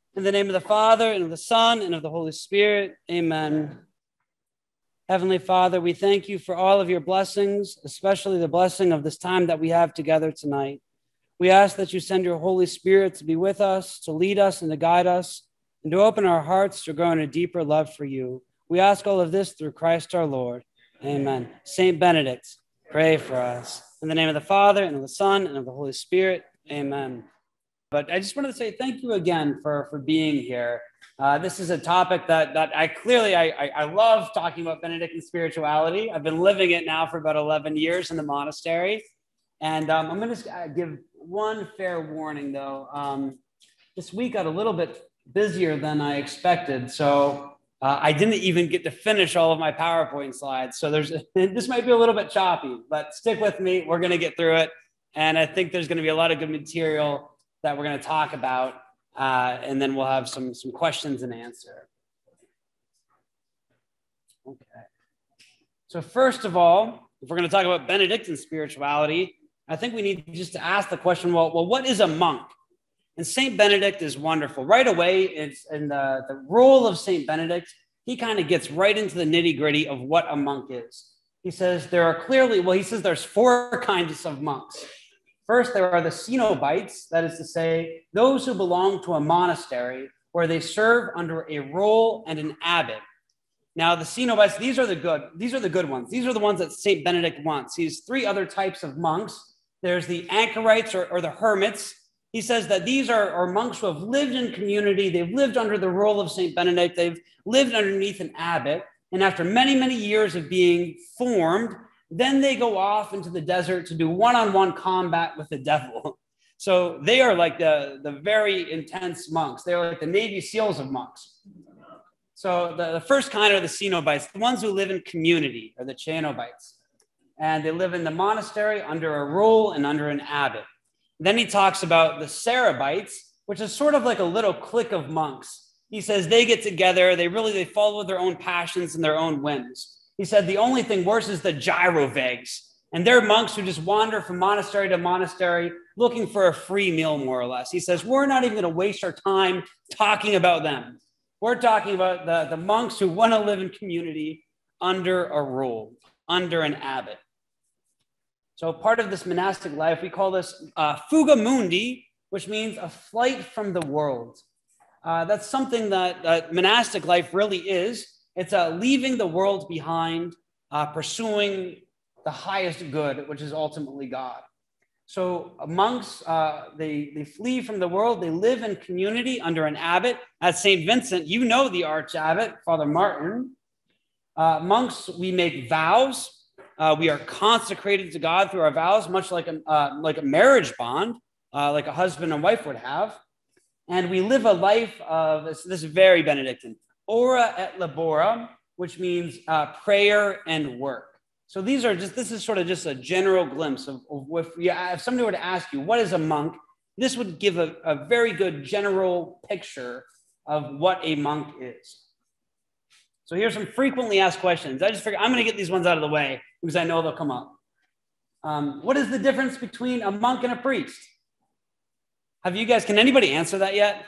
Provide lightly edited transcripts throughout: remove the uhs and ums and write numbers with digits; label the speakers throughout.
Speaker 1: In the name of the Father, and of the Son, and of the Holy Spirit, amen. Heavenly Father, we thank you for all of your blessings, especially the blessing of this time that we have together tonight. We ask that you send your Holy Spirit to be with us, to lead us and to guide us, and to open our hearts to grow in a deeper love for you. We ask all of this through Christ our Lord. Amen. Saint Benedict, pray for us. In the name of the Father, and of the Son, and of the Holy Spirit, amen. But I just wanted to say thank you again for being here. This is a topic that I love talking about Benedictine spirituality. I've been living it now for about 11 years in the monastery. And I'm going to give one fair warning, though. This week got a little bit busier than I expected. So I didn't even get to finish all of my PowerPoint slides. So this might be a little bit choppy, but stick with me. We're going to get through it. And I think there's going to be a lot of good material that we're going to talk about, and then we'll have some questions and answer. Okay. So first of all, if we're going to talk about Benedictine spirituality, I think we need just to ask the question, well, what is a monk? And Saint Benedict is wonderful. Right away, it's in the role of Saint Benedict, he kind of gets right into the nitty-gritty of what a monk is. He says there's 4 kinds of monks. First, there are the Cenobites, that is to say, those who belong to a monastery where they serve under a role and an abbot. Now, the Cenobites, these are the good ones. These are the ones that St. Benedict wants. He's 3 other types of monks. There's the anchorites or the hermits. He says that these are monks who have lived in community. They've lived under the role of St. Benedict. They've lived underneath an abbot. And after many, many years of being formed, then they go off into the desert to do one-on-one combat with the devil. So they are like the very intense monks. They're like the Navy SEALs of monks. So the first kind are the Cenobites, the ones who live in community, or the Cenobites. And they live in the monastery under a rule and under an abbot. Then he talks about the Cerebites, which is sort of like a little clique of monks. He says they get together, they follow their own passions and their own whims. He said the only thing worse is the gyrovags. And they're monks who just wander from monastery to monastery looking for a free meal, more or less. He says, we're not even going to waste our time talking about them. We're talking about the monks who want to live in community under a rule, under an abbot. So part of this monastic life, we call this fuga mundi, which means a flight from the world. That's something that monastic life really is. It's leaving the world behind, pursuing the highest good, which is ultimately God. So monks, they flee from the world. They live in community under an abbot. At St. Vincent, you know the arch abbot, Father Martin. Monks, we make vows. We are consecrated to God through our vows, much like a marriage bond, like a husband and wife would have. And we live a life of, this is very Benedictine, ora et labora, which means prayer and work. So this is sort of just a general glimpse of if somebody were to ask you, what is a monk? This would give a very good general picture of what a monk is. So here's some frequently asked questions. I just figured I'm going to get these ones out of the way because I know they'll come up. What is the difference between a monk and a priest? Can anybody answer that yet?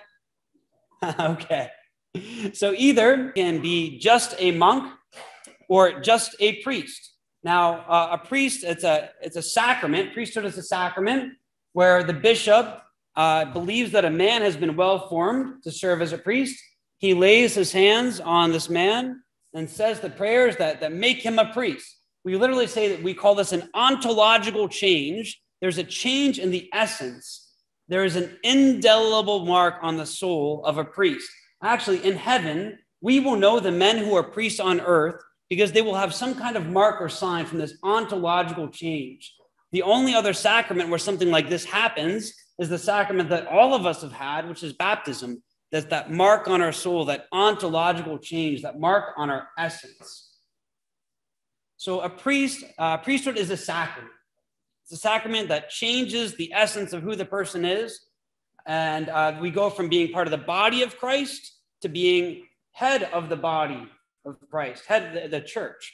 Speaker 1: Okay. So either can be just a monk or just a priest. Now, a priest, it's a sacrament. Priesthood is a sacrament where the bishop believes that a man has been well formed to serve as a priest. He lays his hands on this man and says the prayers that make him a priest. We literally say that we call this an ontological change. There's a change in the essence. There is an indelible mark on the soul of a priest. Actually, in heaven, we will know the men who are priests on earth because they will have some kind of mark or sign from this ontological change. The only other sacrament where something like this happens is the sacrament that all of us have had, which is baptism. There's that mark on our soul, that ontological change, that mark on our essence. So priesthood is a sacrament. It's a sacrament that changes the essence of who the person is. And we go from being part of the body of Christ to being head of the body of Christ, head of the church.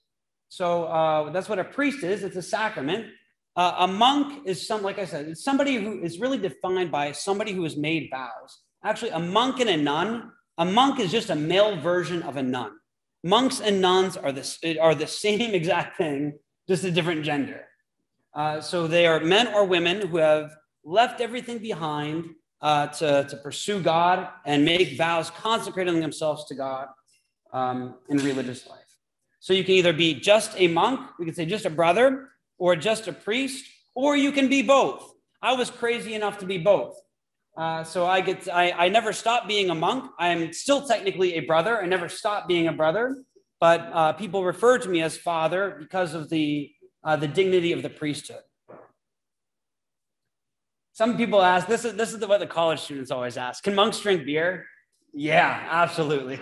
Speaker 1: So that's what a priest is. It's a sacrament. A monk is like I said, it's somebody who is really defined by somebody who has made vows. Actually, a monk and a nun, a monk is just a male version of a nun. Monks and nuns are the same exact thing, just a different gender. So they are men or women who have left everything behind to pursue God and make vows consecrating themselves to God in religious life. So you can either be just a monk, we could say just a brother, or just a priest, or you can be both. I was crazy enough to be both. So I never stopped being a monk. I'm still technically a brother. I never stopped being a brother, but people refer to me as father because of the dignity of the priesthood. Some people ask, this is what the college students always ask, can monks drink beer? Yeah, absolutely.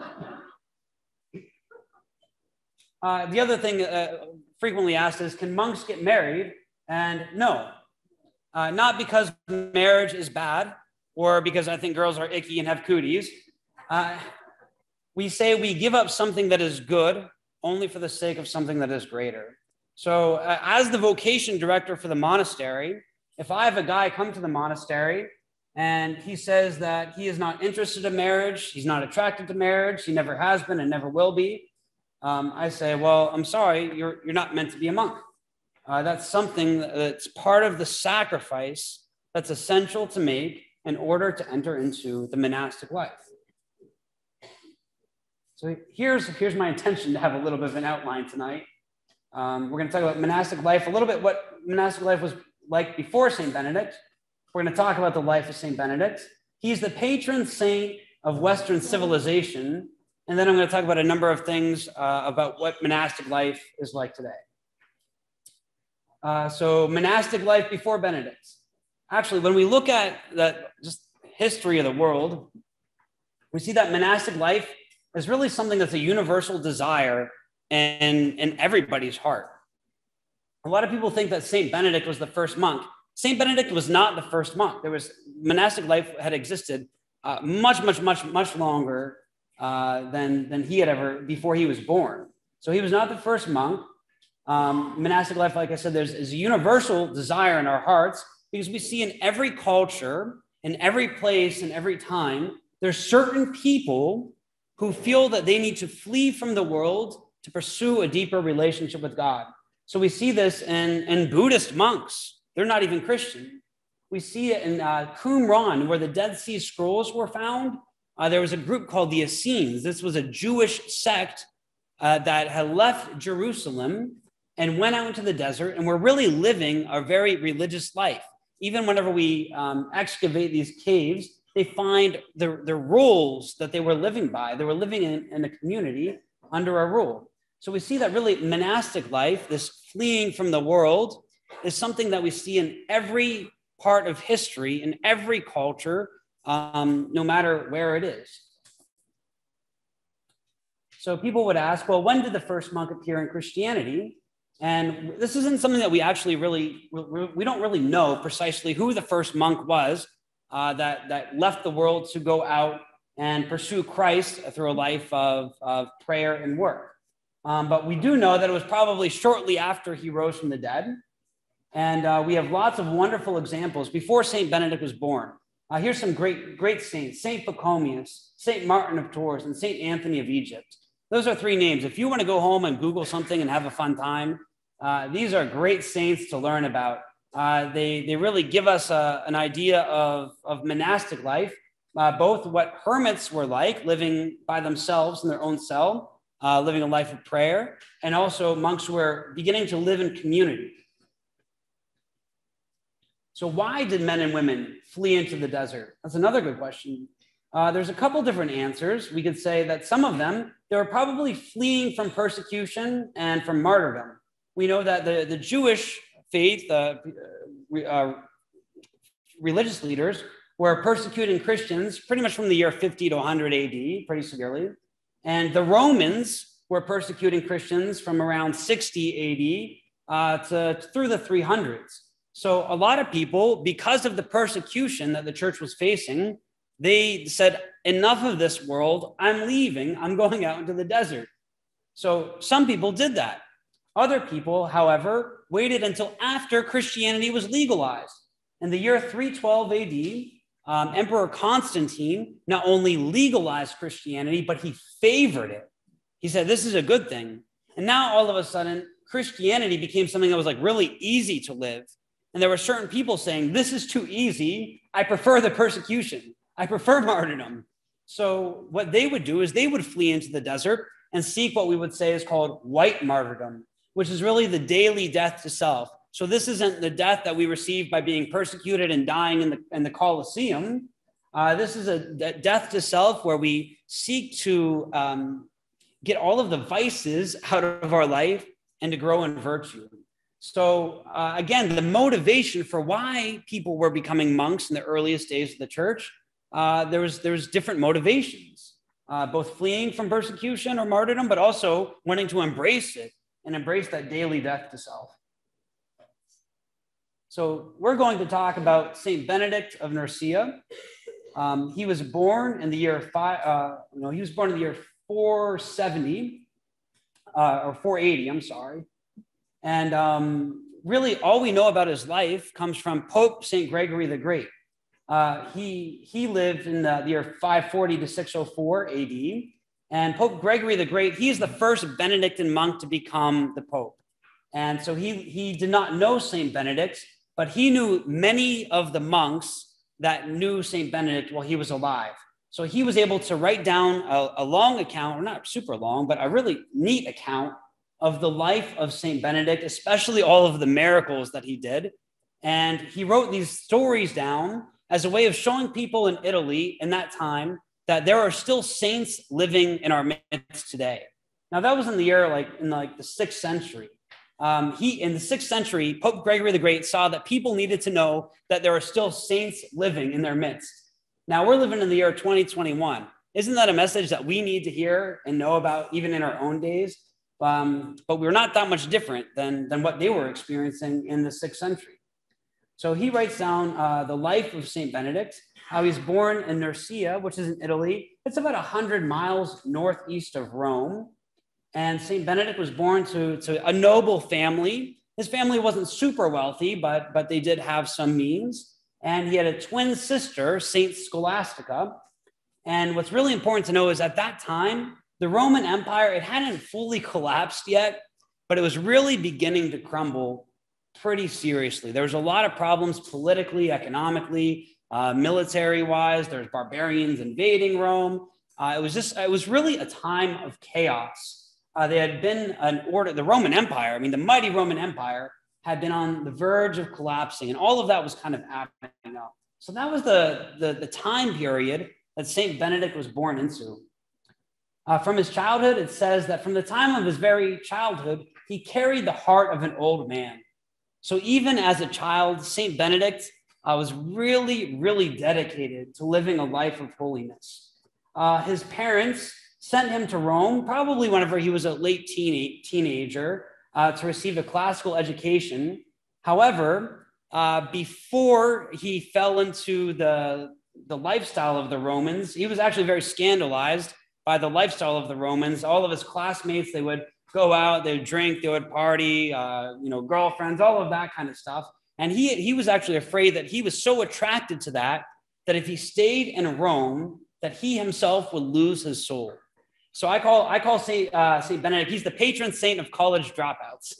Speaker 1: The other thing frequently asked is, can monks get married? And no, not because marriage is bad or because I think girls are icky and have cooties. We say we give up something that is good only for the sake of something that is greater. So as the vocation director for the monastery, if I have a guy come to the monastery and he says that he is not interested in marriage, he's not attracted to marriage, he never has been and never will be, I say, well, I'm sorry, you're not meant to be a monk. That's something that's part of the sacrifice that's essential to make in order to enter into the monastic life. So here's my intention to have a little bit of an outline tonight. We're going to talk about monastic life, a little bit what monastic life was like before St. Benedict. We're going to talk about the life of St. Benedict. He's the patron saint of Western civilization. And then I'm going to talk about a number of things about what monastic life is like today. So monastic life before Benedict. Actually, when we look at that just history of the world, we see that monastic life is really something that's a universal desire in everybody's heart. A lot of people think that St. Benedict was the first monk. St. Benedict was not the first monk. Monastic life had existed much longer than he had ever, before he was born. So he was not the first monk. Monastic life, like I said, is a universal desire in our hearts because we see in every culture, in every place, in every time, there's certain people who feel that they need to flee from the world to pursue a deeper relationship with God. So we see this in Buddhist monks. They're not even Christian. We see it in Qumran, where the Dead Sea Scrolls were found. There was a group called the Essenes. This was a Jewish sect that had left Jerusalem and went out into the desert and were really living a very religious life. Even whenever we excavate these caves, they find the rules that they were living by. They were living in a community under a rule. So we see that really monastic life, this fleeing from the world, is something that we see in every part of history, in every culture, no matter where it is. So people would ask, well, when did the first monk appear in Christianity? And this isn't something that we actually we don't really know precisely who the first monk was that left the world to go out and pursue Christ through a life of prayer and work. But we do know that it was probably shortly after he rose from the dead. And we have lots of wonderful examples before St. Benedict was born. Here's some great saints: St. Pachomius, St. Martin of Tours, and St. Anthony of Egypt. Those are 3 names. If you want to go home and Google something and have a fun time, these are great saints to learn about. They really give us an idea of monastic life, both what hermits were like, living by themselves in their own cell, living a life of prayer, and also monks who were beginning to live in community. So why did men and women flee into the desert? That's another good question. There's a couple different answers. We could say that some of them, they were probably fleeing from persecution and from martyrdom. We know that the Jewish faith, religious leaders were persecuting Christians pretty much from the year 50 to 100 AD, pretty severely. And the Romans were persecuting Christians from around 60 AD through the 300s. So a lot of people, because of the persecution that the church was facing, they said, enough of this world, I'm leaving, I'm going out into the desert. So some people did that. Other people, however, waited until after Christianity was legalized. In the year 312 AD, Emperor Constantine not only legalized Christianity, but he favored it. He said, this is a good thing. And now all of a sudden, Christianity became something that was like really easy to live. And there were certain people saying, this is too easy. I prefer the persecution. I prefer martyrdom. So what they would do is they would flee into the desert and seek what we would say is called white martyrdom, which is really the daily death to self. So this isn't the death that we receive by being persecuted and dying in the Colosseum. This is a death to self where we seek to get all of the vices out of our life and to grow in virtue. So again, the motivation for why people were becoming monks in the earliest days of the church, there was different motivations, both fleeing from persecution or martyrdom, but also wanting to embrace it and embrace that daily death to self. So we're going to talk about Saint Benedict of Nursia. He was born in the year 470 or 480. I'm sorry. And really, all we know about his life comes from Pope Saint Gregory the Great. He lived in the year 540 to 604 AD. And Pope Gregory the Great, he's the first Benedictine monk to become the Pope. And so he did not know Saint Benedict, but he knew many of the monks that knew Saint Benedict while he was alive. So he was able to write down a long account, or not super long, but a really neat account of the life of Saint Benedict, especially all of the miracles that he did. And he wrote these stories down as a way of showing people in Italy in that time that there are still saints living in our midst today. Now that was in the year in the 6th century. In the 6th century, Pope Gregory the Great saw that people needed to know that there are still saints living in their midst. Now we're living in the year 2021. Isn't that a message that we need to hear and know about even in our own days? But we're not that much different than what they were experiencing in the 6th century. So he writes down the life of Saint Benedict, how he's born in Nursia, which is in Italy. It's about 100 miles northeast of Rome. And Saint Benedict was born to a noble family. His family wasn't super wealthy, but they did have some means. And he had a twin sister, Saint Scholastica. And what's really important to know is at that time, the Roman Empire, it hadn't fully collapsed yet, but it was really beginning to crumble pretty seriously. There was a lot of problems politically, economically, military-wise. There's barbarians invading Rome. It was really a time of chaos. There had been an order, the Roman Empire, the mighty Roman Empire had been on the verge of collapsing, and all of that was kind of happening up. So that was the time period that Saint Benedict was born into. From his childhood, it says that from the time of his very childhood, he carried the heart of an old man. So even as a child, Saint Benedict was really, really dedicated to living a life of holiness. His parents sent him to Rome, probably whenever he was a late teenager, to receive a classical education. However, before he fell into the lifestyle of the Romans, he was actually very scandalized by the lifestyle of the Romans. All of his classmates, they would go out, they would drink, they would party, girlfriends, all of that kind of stuff. And he was actually afraid that he was so attracted to that if he stayed in Rome, that he himself would lose his soul. So I call Saint Benedict, he's the patron saint of college dropouts.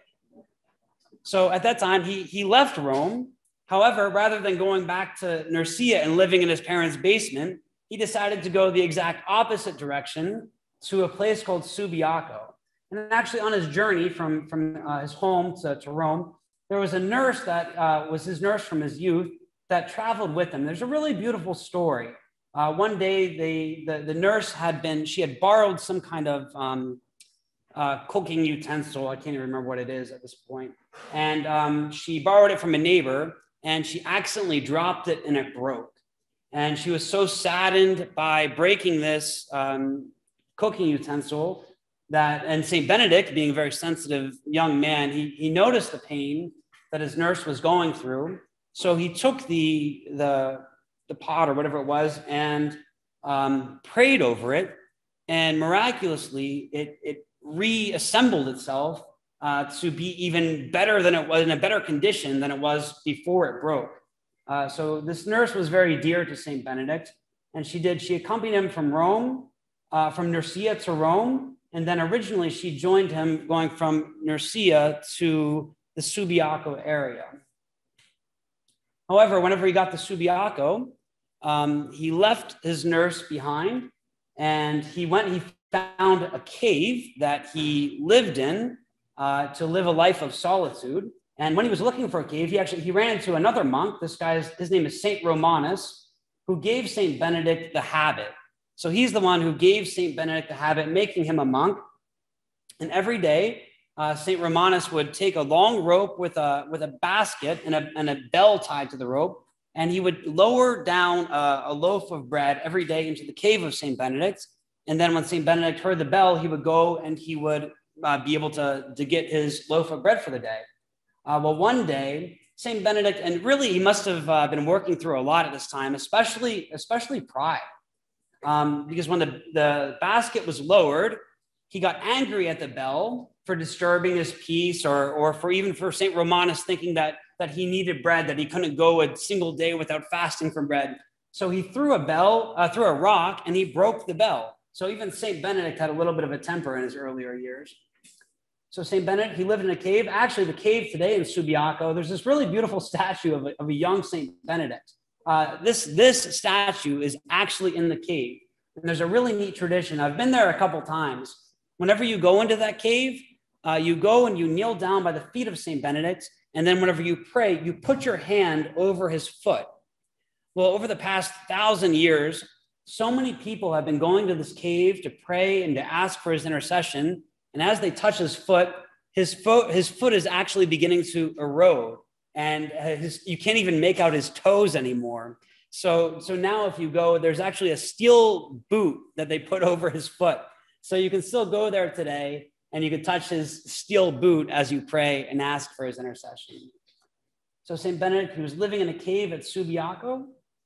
Speaker 1: So at that time, he left Rome. However, rather than going back to Nursia and living in his parents' basement, he decided to go the exact opposite direction to a place called Subiaco. And actually on his journey from his home to Rome, there was a nurse that was his nurse from his youth that traveled with him. There's a really beautiful story. One day, the nurse had borrowed some kind of cooking utensil. I can't even remember what it is at this point. And she borrowed it from a neighbor, and she accidentally dropped it and it broke. And she was so saddened by breaking this cooking utensil and St. Benedict, being a very sensitive young man, he noticed the pain that his nurse was going through. So he took the pot or whatever it was and prayed over it. And miraculously, it reassembled itself to be even better than it was, in a better condition than it was before it broke. So this nurse was very dear to St. Benedict, and she accompanied him from Rome, from Nursia to Rome, and then originally she joined him going from Nursia to the Subiaco area. However, whenever he got to Subiaco, he left his nurse behind, and he found a cave that he lived in to live a life of solitude. And when he was looking for a cave, he ran into another monk. His name is Saint Romanus, who gave Saint Benedict the habit. So he's the one who gave Saint Benedict the habit, making him a monk. And every day, Saint Romanus would take a long rope with a basket and a bell tied to the rope, and he would lower down a loaf of bread every day into the cave of Saint Benedict. And then when Saint Benedict heard the bell, he would go and he would be able to get his loaf of bread for the day. Well, one day, St. Benedict, and really he must have been working through a lot at this time, especially pride. Because when the basket was lowered, he got angry at the bell for disturbing his peace, or for St. Romanus thinking that he needed bread, that he couldn't go a single day without fasting for bread. So he threw a rock, and he broke the bell. So even St. Benedict had a little bit of a temper in his earlier years. So St. Benedict, he lived in a cave. Actually, the cave today in Subiaco, there's this really beautiful statue of a young St. Benedict. This statue is actually in the cave. And there's a really neat tradition. I've been there a couple times. Whenever you go into that cave, you go and you kneel down by the feet of St. Benedict. And then whenever you pray, you put your hand over his foot. Well, over the past 1,000 years, so many people have been going to this cave to pray and to ask for his intercession. And as they touch his foot is actually beginning to erode, and you can't even make out his toes anymore. So now if you go, there's actually a steel boot that they put over his foot. So you can still go there today, and you can touch his steel boot as you pray and ask for his intercession. So St. Benedict, he was living in a cave at Subiaco.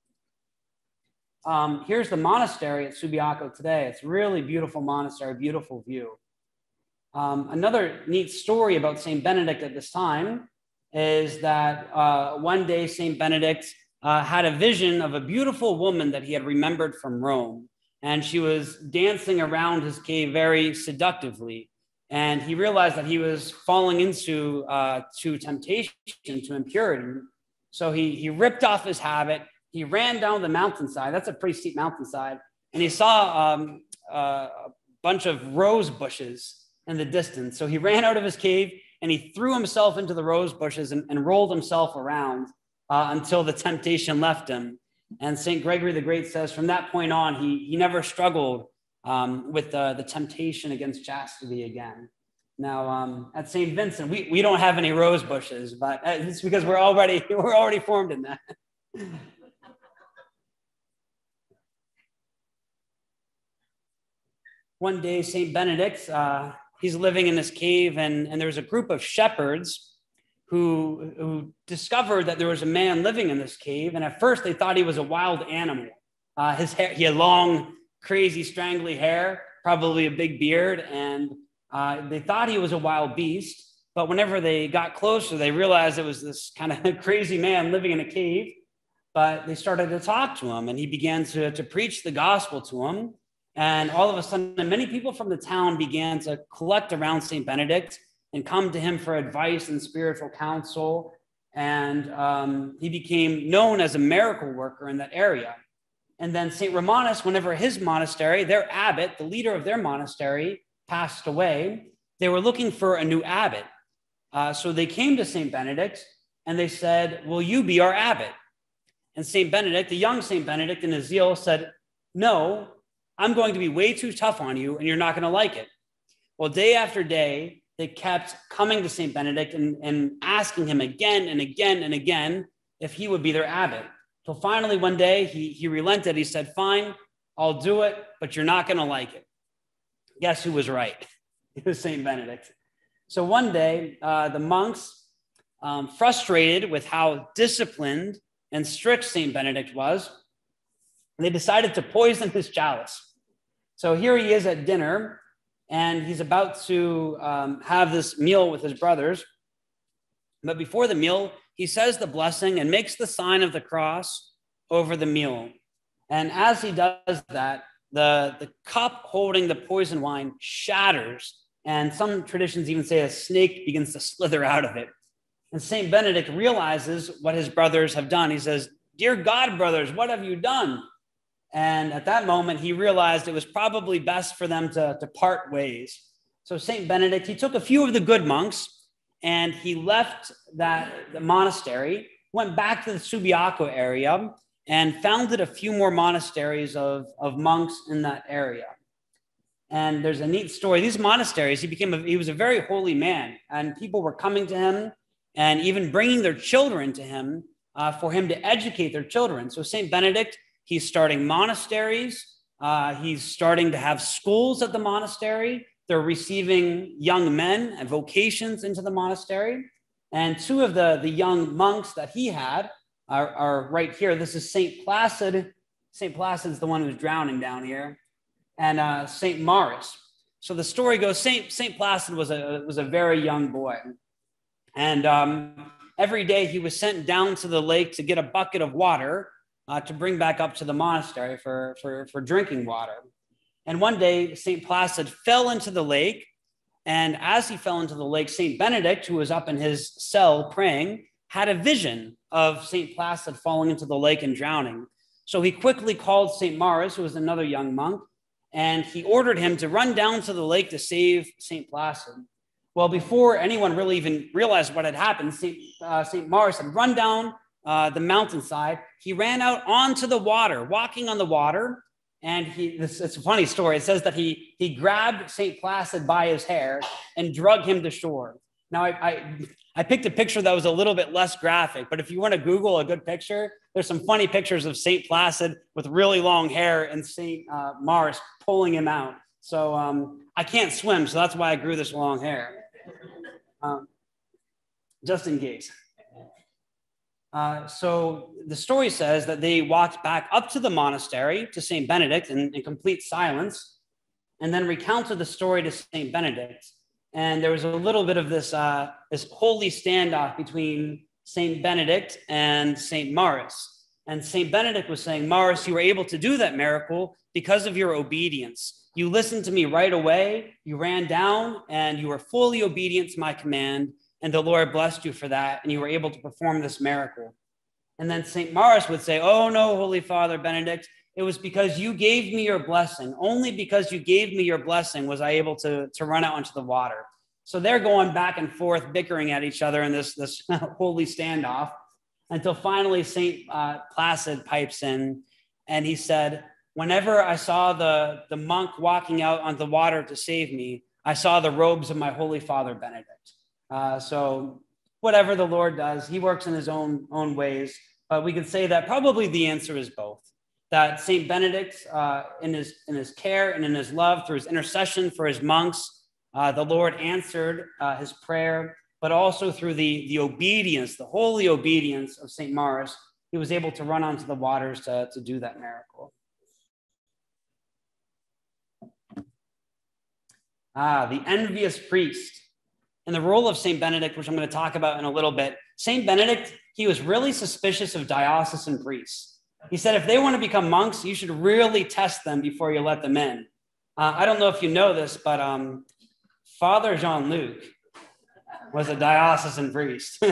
Speaker 1: Here's the monastery at Subiaco today. It's a really beautiful monastery, beautiful view. Another neat story about St. Benedict at this time is that one day St. Benedict had a vision of a beautiful woman that he had remembered from Rome, and she was dancing around his cave very seductively. And he realized that he was falling into to temptation, to impurity. So he ripped off his habit. He ran down the mountainside. That's a pretty steep mountainside. And he saw a bunch of rose bushes in the distance. So he ran out of his cave and he threw himself into the rose bushes and rolled himself around until the temptation left him. And St. Gregory the Great says from that point on, he never struggled with the temptation against chastity again. Now, at St. Vincent, we don't have any rose bushes, but it's because we're already formed in that. One day, St. Benedict, he's living in this cave, and there's a group of shepherds who discovered that there was a man living in this cave. And at first, they thought he was a wild animal. His hair, he had long, crazy, strangly hair, probably a big beard, and they thought he was a wild beast. But whenever they got closer, they realized it was this kind of crazy man living in a cave. But they started to talk to him, and he began to preach the gospel to him. And all of a sudden, many people from the town began to collect around St. Benedict and come to him for advice and spiritual counsel. And he became known as a miracle worker in that area. And then St. Romanus, whenever his monastery, their abbot, the leader of their monastery, passed away, they were looking for a new abbot. So they came to St. Benedict and they said, "Will you be our abbot?" And St. Benedict, the young St. Benedict in his zeal said, "No, I'm going to be way too tough on you and you're not going to like it." Well, day after day, they kept coming to St. Benedict and asking him again and again and again if he would be their abbot. Till finally one day he relented. He said, "Fine, I'll do it, but you're not going to like it." Guess who was right? It was St. Benedict. So one day, the monks, frustrated with how disciplined and strict St. Benedict was, they decided to poison his chalice. So here he is at dinner, and he's about to have this meal with his brothers. But before the meal, he says the blessing and makes the sign of the cross over the meal. And as he does that, the cup holding the poison wine shatters. And some traditions even say a snake begins to slither out of it. And St. Benedict realizes what his brothers have done. He says, "Dear God, brothers, what have you done?" And at that moment, he realized it was probably best for them to part ways. So St. Benedict, he took a few of the good monks and he left the monastery, went back to the Subiaco area and founded a few more monasteries of monks in that area. And there's a neat story. These monasteries, he was a very holy man, and people were coming to him and even bringing their children to him for him to educate their children. So St. Benedict, he's starting monasteries. He's starting to have schools at the monastery. They're receiving young men and vocations into the monastery. And two of the young monks that he had are right here. This is St. Placid. St. Placid is the one who's drowning down here. And St. Maurice. So the story goes, St. Placid was a very young boy. And every day he was sent down to the lake to get a bucket of water to bring back up to the monastery for drinking water. And one day, St. Placid fell into the lake. And as he fell into the lake, St. Benedict, who was up in his cell praying, had a vision of St. Placid falling into the lake and drowning. So he quickly called St. Maurice, who was another young monk, and he ordered him to run down to the lake to save St. Placid. Well, before anyone really even realized what had happened, St. Maurice had run down the mountainside. He ran out onto the water, walking on the water. And it's a funny story. It says that he grabbed St. Placid by his hair and dragged him to shore. Now, I picked a picture that was a little bit less graphic, but if you want to Google a good picture, there's some funny pictures of St. Placid with really long hair and St. Maurice pulling him out. So I can't swim, so that's why I grew this long hair, just in case. So the story says that they walked back up to the monastery to St. Benedict in complete silence, and then recounted the story to St. Benedict. And there was a little bit of this holy standoff between St. Benedict and St. Maurice. And St. Benedict was saying, "Maurice, you were able to do that miracle because of your obedience. You listened to me right away. You ran down and you were fully obedient to my command. And the Lord blessed you for that, and you were able to perform this miracle." And then St. Maurice would say, "Oh, no, Holy Father Benedict, it was because you gave me your blessing. Only because you gave me your blessing was I able to run out into the water." So they're going back and forth, bickering at each other in this holy standoff, until finally St. Placid pipes in, and he said, "Whenever I saw the monk walking out on the water to save me, I saw the robes of my Holy Father Benedict." So whatever the Lord does, he works in his own ways. But we could say that probably the answer is both. That St. Benedict, in his care and in his love, through his intercession for his monks, the Lord answered his prayer, but also through the obedience, the holy obedience of St. Maurice, he was able to run onto the waters to do that miracle. The envious priest. And the role of St. Benedict, which I'm going to talk about in a little bit. St. Benedict, he was really suspicious of diocesan priests. He said, if they want to become monks, you should really test them before you let them in. I don't know if you know this, but Father Jean-Luc was a diocesan priest.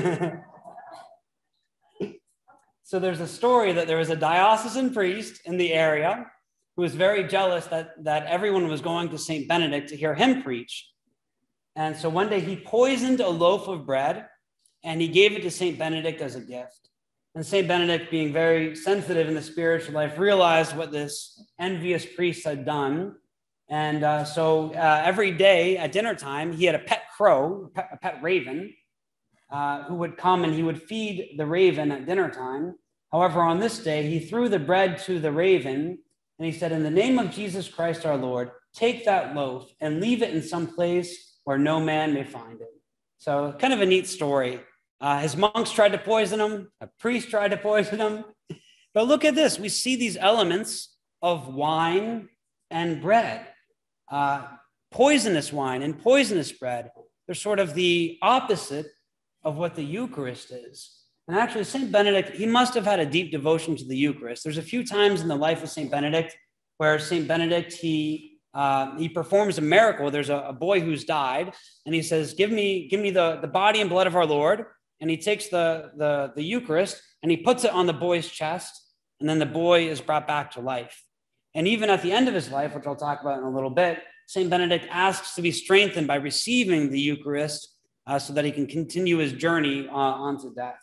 Speaker 1: So there's a story that there was a diocesan priest in the area who was very jealous that everyone was going to St. Benedict to hear him preach. And so one day he poisoned a loaf of bread and he gave it to St. Benedict as a gift. And St. Benedict, being very sensitive in the spiritual life, realized what this envious priest had done. And so every day at dinner time, he had a pet crow, a pet raven, who would come and he would feed the raven at dinner time. However, on this day, he threw the bread to the raven and he said, "In the name of Jesus Christ our Lord, take that loaf and leave it in some place where no man may find it." So kind of a neat story. His monks tried to poison him. A priest tried to poison him. But look at this. We see these elements of wine and bread. Poisonous wine and poisonous bread. They're sort of the opposite of what the Eucharist is. And actually, St. Benedict, he must have had a deep devotion to the Eucharist. There's a few times in the life of St. Benedict where St. Benedict, he performs a miracle. There's a boy who's died, and he says, give me the body and blood of our Lord. And he takes the Eucharist, and he puts it on the boy's chest, and then the boy is brought back to life. And even at the end of his life, which I'll talk about in a little bit, St. Benedict asks to be strengthened by receiving the Eucharist so that he can continue his journey on to death.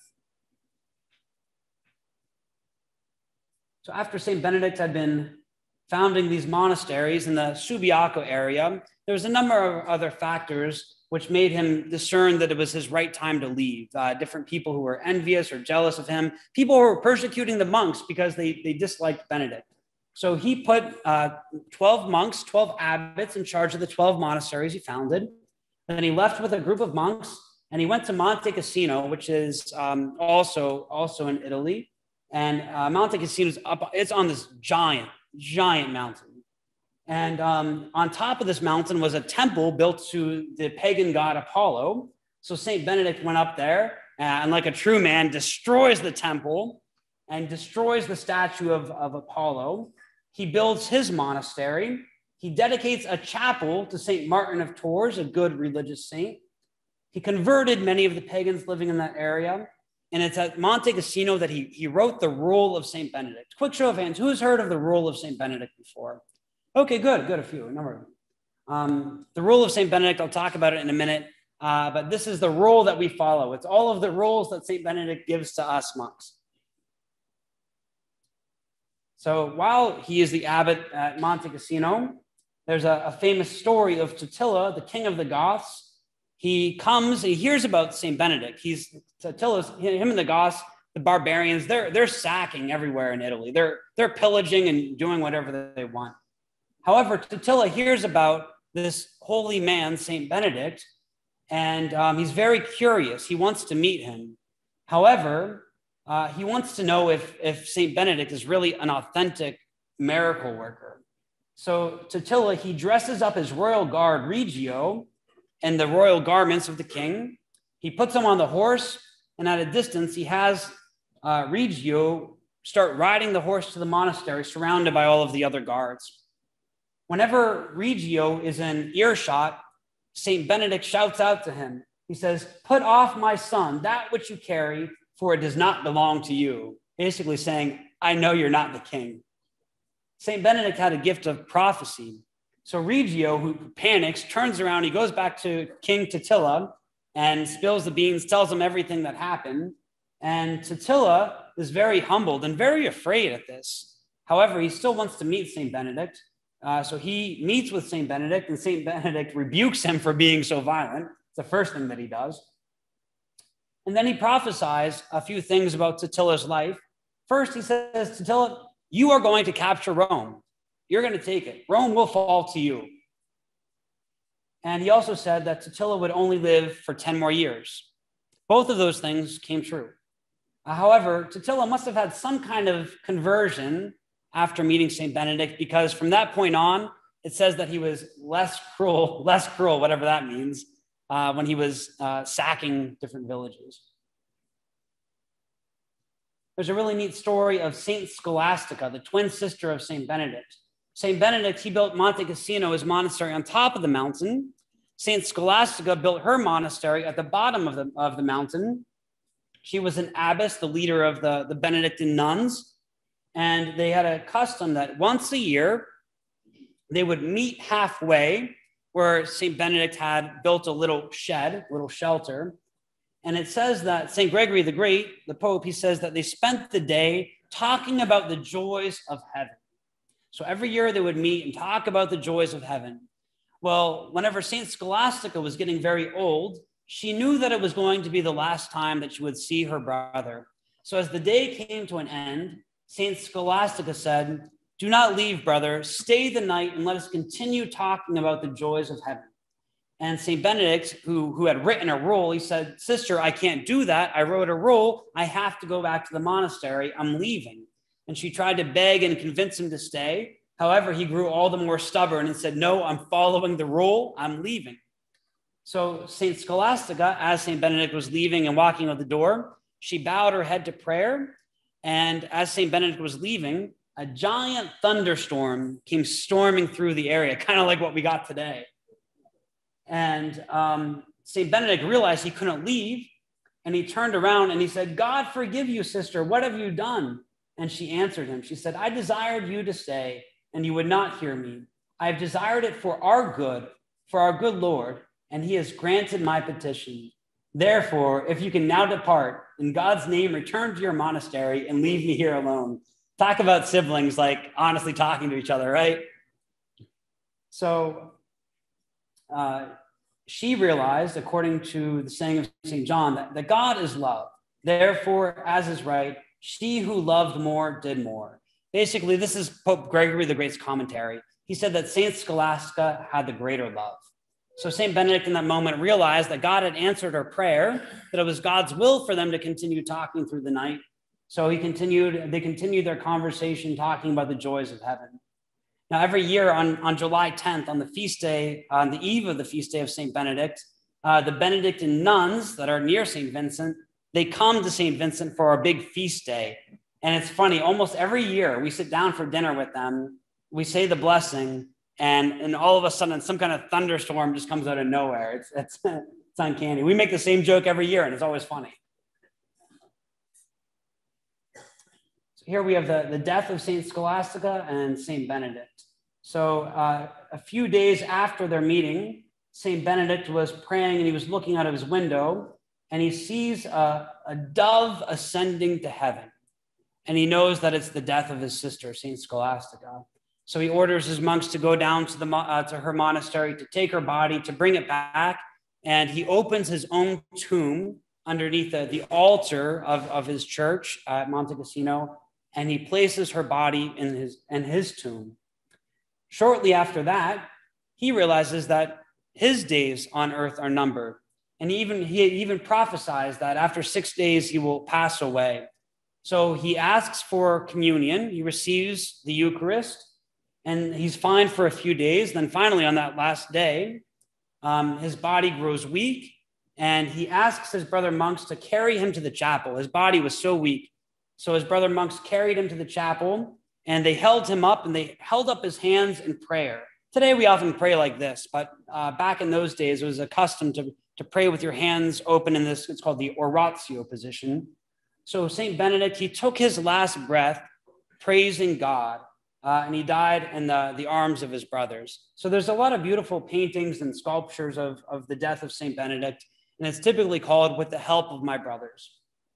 Speaker 1: So after St. Benedict had been founding these monasteries in the Subiaco area, there was a number of other factors which made him discern that it was his right time to leave. Different people who were envious or jealous of him, people who were persecuting the monks because they disliked Benedict. So he put 12 monks, 12 abbots in charge of the 12 monasteries he founded. And then he left with a group of monks, and he went to Monte Cassino, which is also in Italy. And Monte Cassino is up, it's on this giant mountain. And on top of this mountain was a temple built to the pagan god Apollo. So St. Benedict went up there and, like a true man, destroys the temple and destroys the statue of Apollo. He builds his monastery. He dedicates a chapel to St. Martin of Tours, a good religious saint. He converted many of the pagans living in that area. And it's at Monte Cassino that he wrote the Rule of St. Benedict. Quick show of hands. Who's heard of the Rule of St. Benedict before? Okay, good, a few, a number of them. The Rule of St. Benedict, I'll talk about it in a minute, but this is the rule that we follow. It's all of the rules that St. Benedict gives to us monks. So while he is the abbot at Monte Cassino, there's a famous story of Totila, the king of the Goths. He comes and he hears about St. Benedict. Totila's, him and the Goths, the barbarians, they're sacking everywhere in Italy. They're pillaging and doing whatever they want. However, Totila hears about this holy man, St. Benedict, and he's very curious. He wants to meet him. However, he wants to know if St. Benedict is really an authentic miracle worker. So Totila, he dresses up his royal guard, Regio, in the royal garments of the king. He puts him on the horse, and at a distance, he has Regio start riding the horse to the monastery, surrounded by all of the other guards. Whenever Regio is in earshot, St. Benedict shouts out to him. He says, "Put off, my son, that which you carry, for it does not belong to you." Basically saying, I know you're not the king. St. Benedict had a gift of prophecy. So Regio, who panics, turns around, he goes back to King Totila and spills the beans, tells him everything that happened. And Totila is very humbled and very afraid at this. However, he still wants to meet St. Benedict. So he meets with St. Benedict, and St. Benedict rebukes him for being so violent. It's the first thing that he does. And then he prophesies a few things about Totila's life. First, he says, Totila, you are going to capture Rome. You're going to take it. Rome will fall to you. And he also said that Totila would only live for 10 more years. Both of those things came true. However, Totila must have had some kind of conversion after meeting St. Benedict, because from that point on, it says that he was less cruel, whatever that means, when he was sacking different villages. There's a really neat story of Saint Scholastica, the twin sister of St. Benedict. St. Benedict, he built Monte Cassino, his monastery, on top of the mountain. Saint Scholastica built her monastery at the bottom of the mountain. She was an abbess, the leader of the Benedictine nuns. And they had a custom that once a year, they would meet halfway where St. Benedict had built a little shed, little shelter. And it says that St. Gregory the Great, the Pope, he says that they spent the day talking about the joys of heaven. So every year they would meet and talk about the joys of heaven. Well, whenever St. Scholastica was getting very old, she knew that it was going to be the last time that she would see her brother. So as the day came to an end, St. Scholastica said, "Do not leave, brother. Stay the night and let us continue talking about the joys of heaven." And St. Benedict, who had written a rule, he said, "Sister, I can't do that. I wrote a rule. I have to go back to the monastery. I'm leaving." And she tried to beg and convince him to stay. However, he grew all the more stubborn and said, "No, I'm following the rule. I'm leaving." So St. Scholastica, as St. Benedict was leaving and walking out the door, she bowed her head to prayer. And as St. Benedict was leaving, a giant thunderstorm came storming through the area, kind of like what we got today. And St. Benedict realized he couldn't leave. And he turned around and he said, "God forgive you, sister. What have you done?" And she answered him. She said, "I desired you to stay, and you would not hear me. I have desired it for our good Lord, and he has granted my petition. Therefore, if you can now depart, in God's name, return to your monastery and leave me here alone." Talk about siblings, like honestly talking to each other, right? So she realized, according to the saying of St. John, that God is love. Therefore, as is right, she who loved more did more. Basically, this is Pope Gregory the Great's commentary. He said that St. Scholastica had the greater love. So St. Benedict in that moment realized that God had answered her prayer, that it was God's will for them to continue talking through the night. So they continued their conversation talking about the joys of heaven. Now, every year on July 10th, on the feast day, on the eve of the feast day of St. Benedict, the Benedictine nuns that are near St. Vincent, they come to St. Vincent for our big feast day. And it's funny, almost every year we sit down for dinner with them, we say the blessing, and all of a sudden some kind of thunderstorm just comes out of nowhere. It's uncanny. We make the same joke every year, and it's always funny. Here we have the death of St. Scholastica and St. Benedict. So a few days after their meeting, St. Benedict was praying and he was looking out of his window and he sees a dove ascending to heaven. And he knows that it's the death of his sister, St. Scholastica. So he orders his monks to go down to her monastery, to take her body, to bring it back. And he opens his own tomb underneath the altar of his church at Monte Cassino, and he places her body in his tomb. Shortly after that, he realizes that his days on earth are numbered. And he even prophesies that after 6 days, he will pass away. So he asks for communion. He receives the Eucharist, and he's fine for a few days. Then finally, on that last day, his body grows weak, and he asks his brother monks to carry him to the chapel. His body was so weak. So his brother monks carried him to the chapel, and they held him up, and they held up his hands in prayer. Today, we often pray like this, but back in those days, it was a custom to pray with your hands open in this, it's called the oratio position. So St. Benedict, he took his last breath praising God, and he died in the arms of his brothers. So there's a lot of beautiful paintings and sculptures of the death of St. Benedict, and it's typically called "With the Help of My Brothers."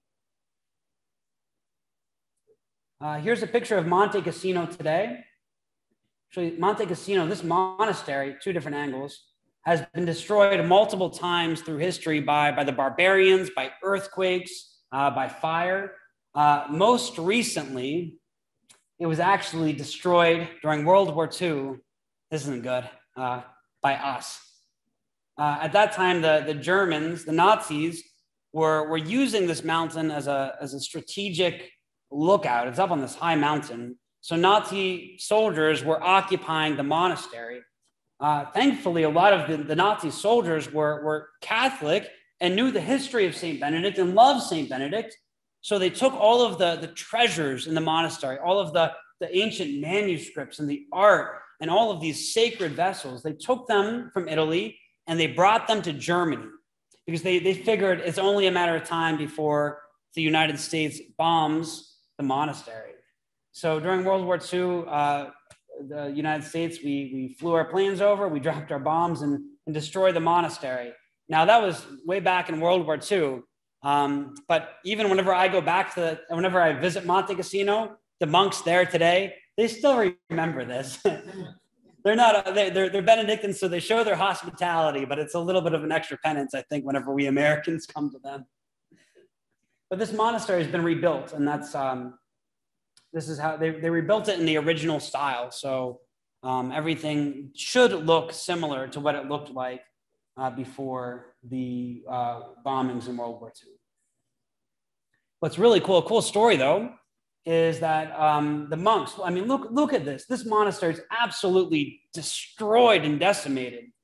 Speaker 1: Here's a picture of Monte Cassino today. Actually, Monte Cassino, this monastery, two different angles, has been destroyed multiple times through history by the barbarians, by earthquakes, by fire. Most recently, it was actually destroyed during World War II. This isn't good, by us. At that time, the Germans, the Nazis, were using this mountain as a strategic lookout. It's up on this high mountain. So Nazi soldiers were occupying the monastery. Thankfully, a lot of the Nazi soldiers were Catholic and knew the history of St. Benedict and loved St. Benedict. So they took all of the treasures in the monastery, all of the ancient manuscripts and the art and all of these sacred vessels. They took them from Italy and they brought them to Germany because they figured it's only a matter of time before the United States bombs the monastery. So during World War II, the United States, we flew our planes over, we dropped our bombs and destroyed the monastery. Now that was way back in World War II. But even whenever I visit Monte Cassino, the monks there today, they still remember this. They're Benedictines, so they show their hospitality, but it's a little bit of an extra penance, I think, whenever we Americans come to them. But this monastery has been rebuilt, and this is how they rebuilt it in the original style. So everything should look similar to what it looked like before the bombings in World War II. What's really cool, a cool story though, is that the monks, look at this. This monastery is absolutely destroyed and decimated.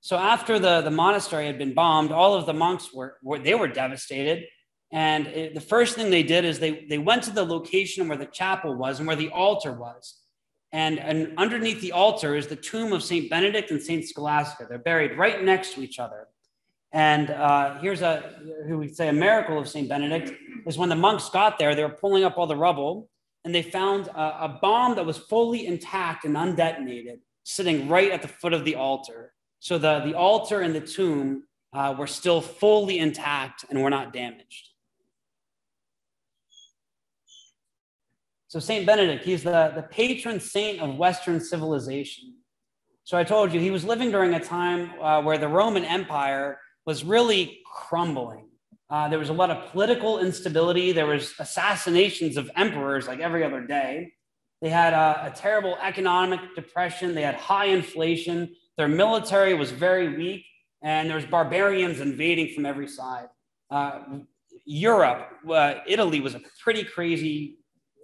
Speaker 1: So after the monastery had been bombed, all of the monks were devastated. And the first thing they did is they went to the location where the chapel was and where the altar was. And underneath the altar is the tomb of St. Benedict and St. Scholastica. They're buried right next to each other. And here's who we say a miracle of St. Benedict is when the monks got there, they were pulling up all the rubble and they found a bomb that was fully intact and undetonated sitting right at the foot of the altar. So the altar and the tomb were still fully intact and were not damaged. So St. Benedict, he's the patron saint of Western civilization. So I told you, he was living during a time where the Roman Empire was really crumbling. There was a lot of political instability. There was assassinations of emperors like every other day. They had a terrible economic depression. They had high inflation. Their military was very weak, and there was barbarians invading from every side. Europe, Italy was a pretty crazy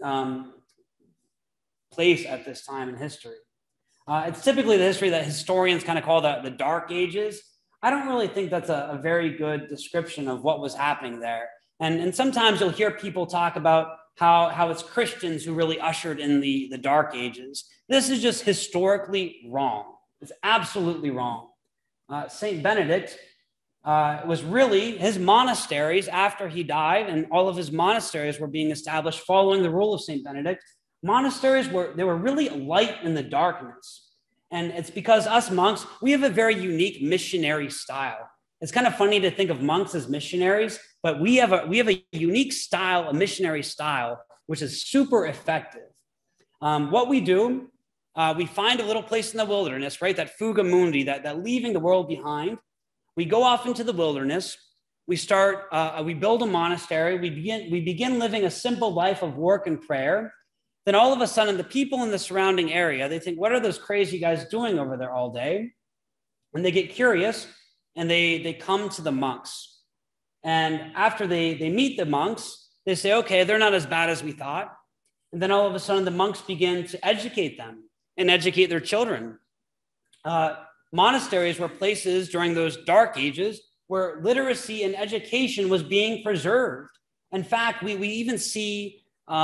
Speaker 1: place at this time in history. It's typically the history that historians kind of call the Dark Ages. I don't really think that's a very good description of what was happening there. And sometimes you'll hear people talk about how it's Christians who really ushered in the Dark Ages. This is just historically wrong. It's absolutely wrong. St. Benedict was really his monasteries after he died, and all of his monasteries were being established following the rule of St. Benedict. Monasteries were really a light in the darkness. And it's because us monks, we have a very unique missionary style. It's kind of funny to think of monks as missionaries, but we have a unique style, a missionary style, which is super effective. What we do, we find a little place in the wilderness, right? That fuga mundi, that leaving the world behind. We go off into the wilderness. We build a monastery. We begin living a simple life of work and prayer. Then all of a sudden, the people in the surrounding area, they think, what are those crazy guys doing over there all day? And they get curious and they come to the monks. And after they meet the monks, they say, okay, they're not as bad as we thought. And then all of a sudden, the monks begin to educate them and educate their children. Monasteries were places during those dark ages where literacy and education was being preserved. In fact, we even see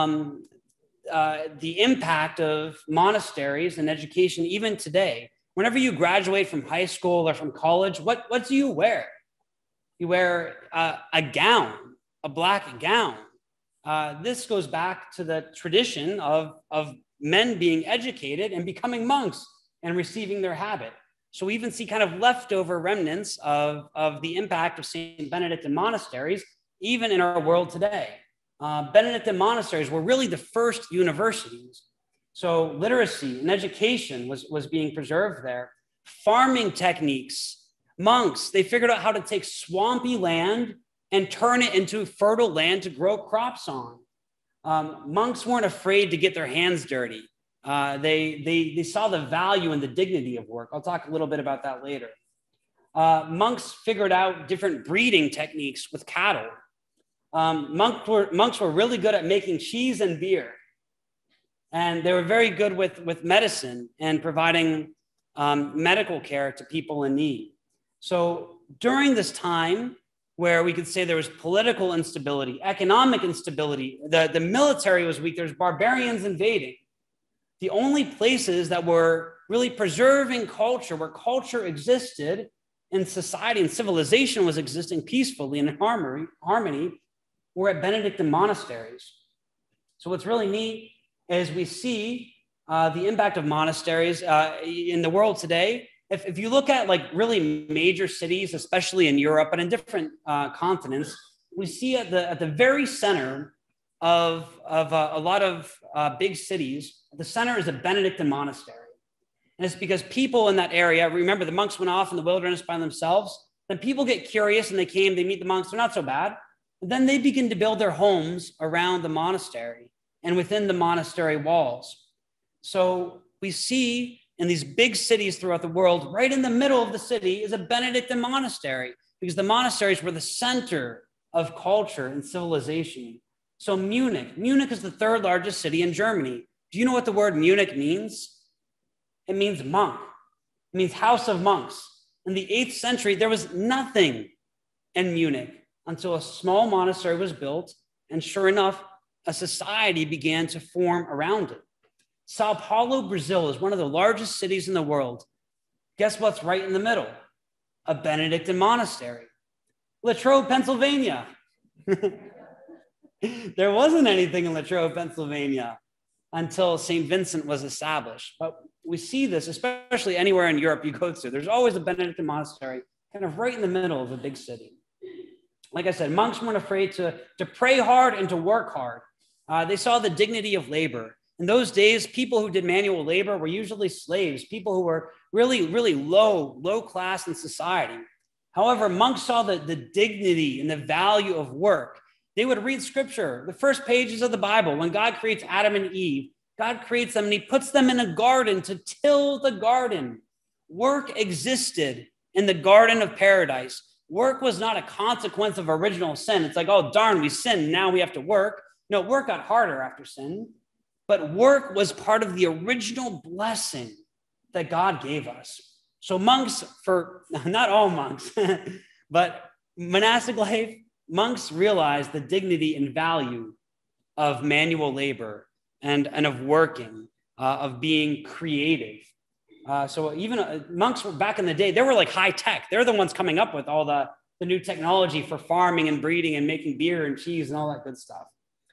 Speaker 1: the impact of monasteries and education even today. Whenever you graduate from high school or from college, what do you wear? You wear a gown, a black gown. This goes back to the tradition of men being educated and becoming monks and receiving their habit. So we even see kind of leftover remnants of the impact of St. Benedict and monasteries, even in our world today. Benedictine monasteries were really the first universities. So literacy and education was being preserved there. Farming techniques, monks, they figured out how to take swampy land and turn it into fertile land to grow crops on. Monks weren't afraid to get their hands dirty. They saw the value and the dignity of work. I'll talk a little bit about that later. Monks figured out different breeding techniques with cattle. Monks were really good at making cheese and beer. And they were very good with medicine and providing medical care to people in need. So during this time where we could say there was political instability, economic instability, the military was weak, there's barbarians invading. The only places that were really preserving culture, where culture existed and society and civilization was existing peacefully and in harmony, were at Benedictine monasteries. So what's really neat is we see the impact of monasteries in the world today. If you look at like really major cities, especially in Europe and in different continents, we see at the very center of a lot of big cities, the center is a Benedictine monastery. And it's because people in that area, remember the monks went off in the wilderness by themselves, then people get curious and they meet the monks, they're not so bad. But then they begin to build their homes around the monastery and within the monastery walls. So we see in these big cities throughout the world, right in the middle of the city is a Benedictine monastery, because the monasteries were the center of culture and civilization. So Munich is the third largest city in Germany. Do you know what the word Munich means? It means monk. It means house of monks. In the 8th century, there was nothing in Munich until a small monastery was built, and sure enough, a society began to form around it. Sao Paulo, Brazil is one of the largest cities in the world. Guess what's right in the middle? A Benedictine monastery. Latrobe, Pennsylvania. There wasn't anything in Latrobe, Pennsylvania until St. Vincent was established. But we see this, especially anywhere in Europe you go to. There's always a Benedictine monastery kind of right in the middle of a big city. Like I said, monks weren't afraid to pray hard and to work hard. They saw the dignity of labor. In those days, people who did manual labor were usually slaves, people who were really, really low class in society. However, monks saw the dignity and the value of work. They would read scripture, the first pages of the Bible. When God creates Adam and Eve, God creates them and he puts them in a garden to till the garden. Work existed in the garden of paradise. Work was not a consequence of original sin. It's like, oh, darn, we sinned. Now we have to work. No, work got harder after sin. But work was part of the original blessing that God gave us. So monks, for not all monks, but monastic life, monks realized the dignity and value of manual labor and of working, of being creative. So even monks were back in the day, they were like high tech. They're the ones coming up with all the new technology for farming and breeding and making beer and cheese and all that good stuff.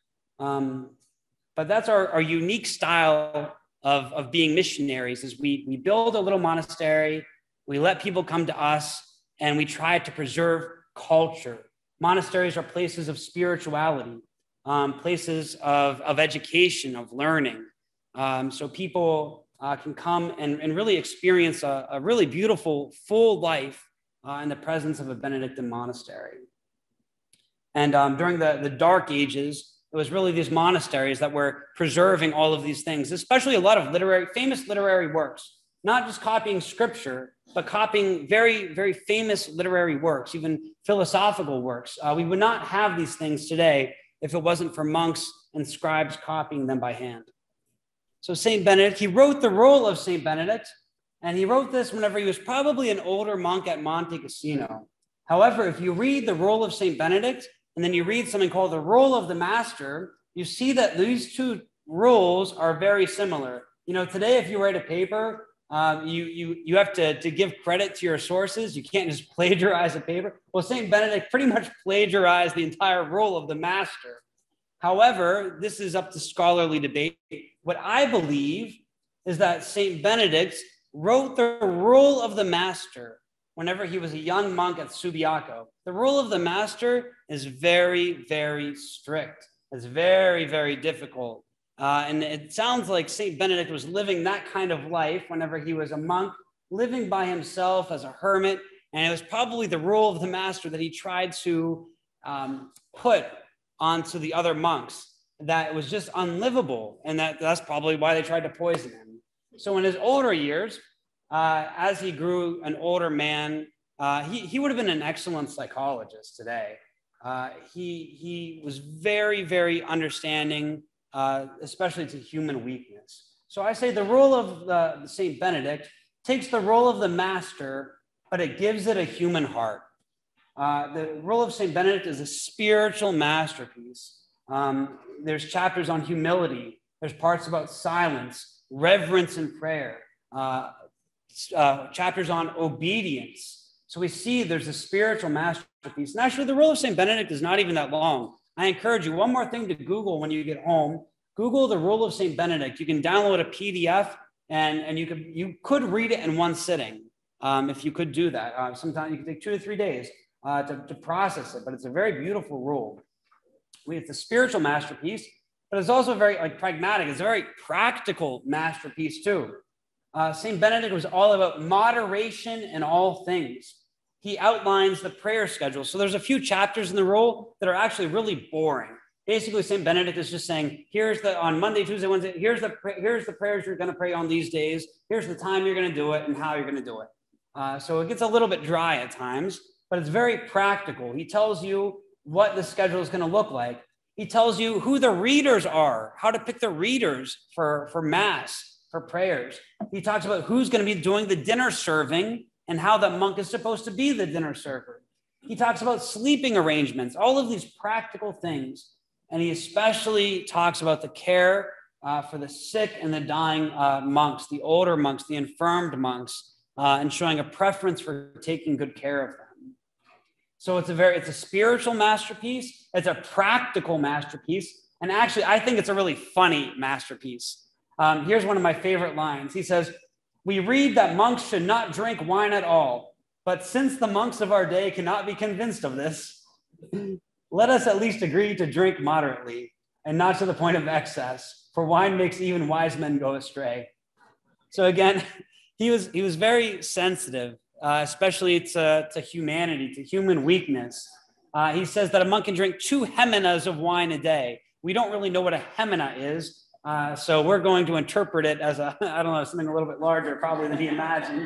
Speaker 1: But that's our unique style of being missionaries is we build a little monastery, we let people come to us, and we try to preserve culture. Monasteries are places of spirituality, places of education, of learning. So people can come and really experience a really beautiful, full life in the presence of a Benedictine monastery. And during the Dark Ages, it was really these monasteries that were preserving all of these things, especially a lot of famous literary works, not just copying scripture, but copying very, very famous literary works, even philosophical works. We would not have these things today if it wasn't for monks and scribes copying them by hand. So St. Benedict, he wrote the role of St. Benedict, and he wrote this whenever he was probably an older monk at Monte Cassino. However, if you read the role of St. Benedict, and then you read something called the role of the master, you see that these two roles are very similar. You know, today, if you write a paper, you have to give credit to your sources. You can't just plagiarize a paper. Well, St. Benedict pretty much plagiarized the entire role of the master. However, this is up to scholarly debate. What I believe is that St. Benedict wrote the role of the master whenever he was a young monk at Subiaco. The role of the master is very, very strict. It's very, very difficult. And it sounds like St. Benedict was living that kind of life whenever he was a monk, living by himself as a hermit. And it was probably the role of the master that he tried to put onto the other monks that was just unlivable. And that's probably why they tried to poison him. So in his older years, as he grew an older man, he would have been an excellent psychologist today. He was very, very understanding, especially to human weakness. So I say the role of the St. Benedict takes the role of the master, but it gives it a human heart. The role of St. Benedict is a spiritual masterpiece. There's chapters on humility. There's parts about silence, reverence, and prayer. Chapters on obedience. So we see there's a spiritual masterpiece. And actually, the role of St. Benedict is not even that long. I encourage you, one more thing to Google when you get home. Google the role of St. Benedict. You can download a PDF and you could read it in one sitting if you could do that. Sometimes you can take 2 to 3 days to process it, but it's a very beautiful role. It's a spiritual masterpiece, but it's also very pragmatic. It's a very practical masterpiece too. St. Benedict was all about moderation in all things. He outlines the prayer schedule. So there's a few chapters in the role that are actually really boring. Basically, St. Benedict is just saying, on Monday, Tuesday, Wednesday, here's the prayers you're going to pray on these days. Here's the time you're going to do it and how you're going to do it. So it gets a little bit dry at times, but it's very practical. He tells you what the schedule is going to look like. He tells you who the readers are, how to pick the readers for Mass, for prayers. He talks about who's going to be doing the dinner serving and how the monk is supposed to be the dinner server. He talks about sleeping arrangements, all of these practical things. And he especially talks about the care for the sick and the dying monks, the older monks, the infirmed monks, and showing a preference for taking good care of them. So it's a spiritual masterpiece. It's a practical masterpiece. And actually, I think it's a really funny masterpiece. Here's one of my favorite lines. He says, "We read that monks should not drink wine at all. But since the monks of our day cannot be convinced of this, let us at least agree to drink moderately and not to the point of excess, for wine makes even wise men go astray." So again, he was very sensitive, especially to humanity, to human weakness. He says that a monk can drink 2 hemenas of wine a day. We don't really know what a hemena is, so we're going to interpret it as something a little bit larger probably than he imagined.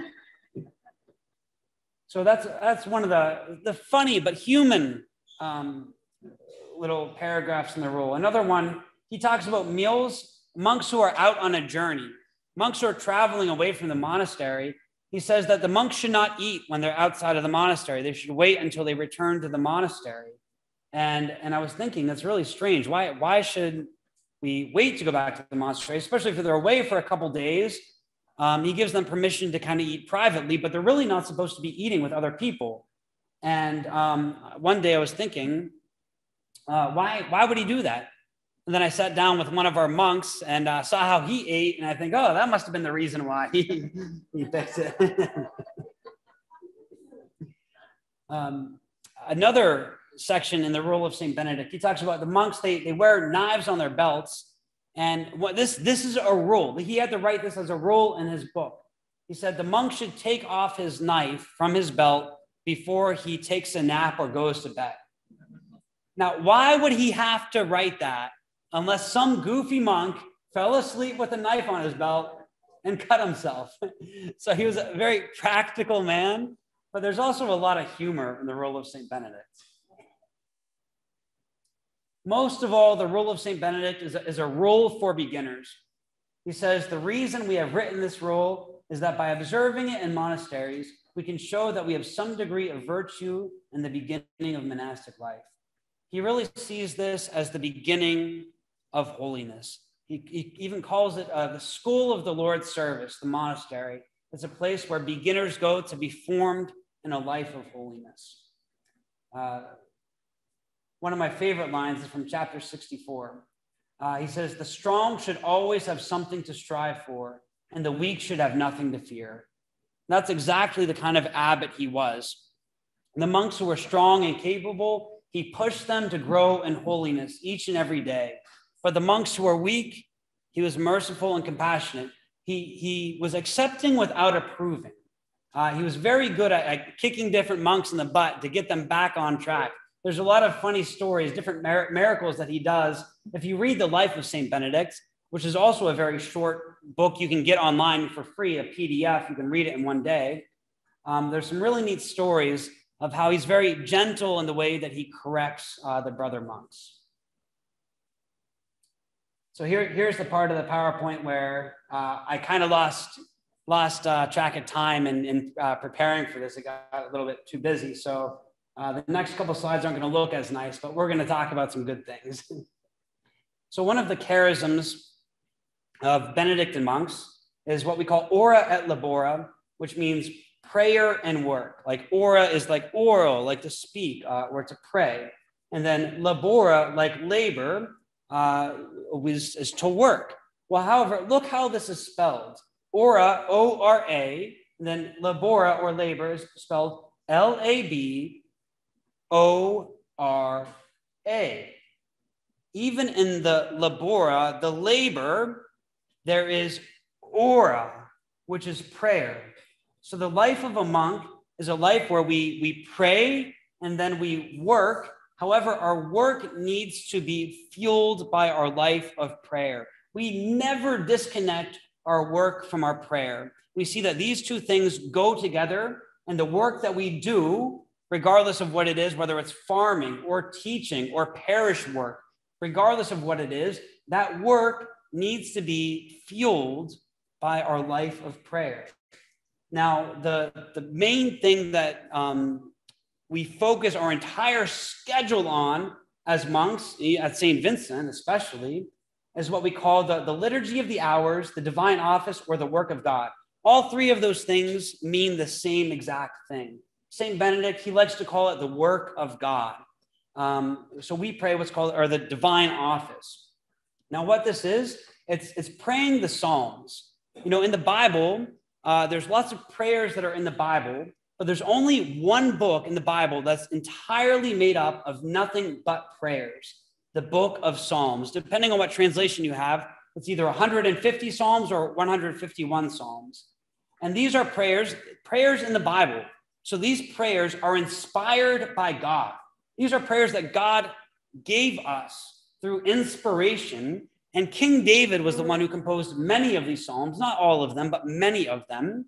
Speaker 1: So that's one of the funny but human little paragraphs in the rule. Another one, he talks about meals, monks who are out on a journey, monks who are traveling away from the monastery. He says that the monks should not eat when they're outside of the monastery. They should wait until they return to the monastery. And I was thinking, that's really strange. Why should we wait to go back to the monastery, especially if they're away for a couple days? He gives them permission to kind of eat privately, but they're really not supposed to be eating with other people. And one day I was thinking, why would he do that? And then I sat down with one of our monks and saw how he ate. And I think, oh, that must have been the reason why he picked it. Another section in the rule of St. Benedict, he talks about the monks, they wear knives on their belts. And this is a rule. He had to write this as a rule in his book. He said the monk should take off his knife from his belt before he takes a nap or goes to bed. Now, why would he have to write that unless some goofy monk fell asleep with a knife on his belt and cut himself? So he was a very practical man, but there's also a lot of humor in the rule of St. Benedict. Most of all, the rule of St. Benedict is a rule for beginners. He says the reason we have written this rule is that by observing it in monasteries, we can show that we have some degree of virtue in the beginning of monastic life. He really sees this as the beginning of holiness. He even calls it the school of the Lord's service, the monastery. It's a place where beginners go to be formed in a life of holiness. One of my favorite lines is from chapter 64. He says, the strong should always have something to strive for, and the weak should have nothing to fear. That's exactly the kind of abbot he was. The monks who were strong and capable, he pushed them to grow in holiness each and every day. But the monks who were weak, he was merciful and compassionate. He was accepting without approving. He was very good at kicking different monks in the butt to get them back on track. There's a lot of funny stories, different miracles that he does. If you read the life of St. Benedict, which is also a very short book you can get online for free, a PDF, you can read it in one day. There's some really neat stories of how he's very gentle in the way that he corrects the brother monks. So here's the part of the PowerPoint where I kind of lost track of time in preparing for this. It got a little bit too busy. So the next couple slides aren't going to look as nice, but we're going to talk about some good things. So one of the charisms of Benedictine monks is what we call ora et labora, which means prayer and work. Like ora is like oral, like to speak or to pray. And then labora, like labor, is to work. Well, however, look how this is spelled. Ora, O-R-A, and then labora or labor is spelled L-A-B-O-R-A. Even in the labora, the labor, there is ora, which is prayer. So the life of a monk is a life where we pray and then we work. However, our work needs to be fueled by our life of prayer. We never disconnect our work from our prayer. We see that these two things go together, and the work that we do, regardless of what it is, whether it's farming or teaching or parish work, regardless of what it is, that work needs to be fueled by our life of prayer. Now, the main thing that we focus our entire schedule on as monks, at St. Vincent especially, is what we call the liturgy of the hours, the divine office, or the work of God. All three of those things mean the same exact thing. St. Benedict, he likes to call it the work of God. So we pray what's called, or the divine office. Now, what this is, it's praying the Psalms. You know, in the Bible, there's lots of prayers that are in the Bible, but there's only one book in the Bible that's entirely made up of nothing but prayers, the book of Psalms. Depending on what translation you have, it's either 150 Psalms or 151 Psalms. And these are prayers in the Bible. So these prayers are inspired by God. These are prayers that God gave us through inspiration. And King David was the one who composed many of these Psalms, not all of them, but many of them.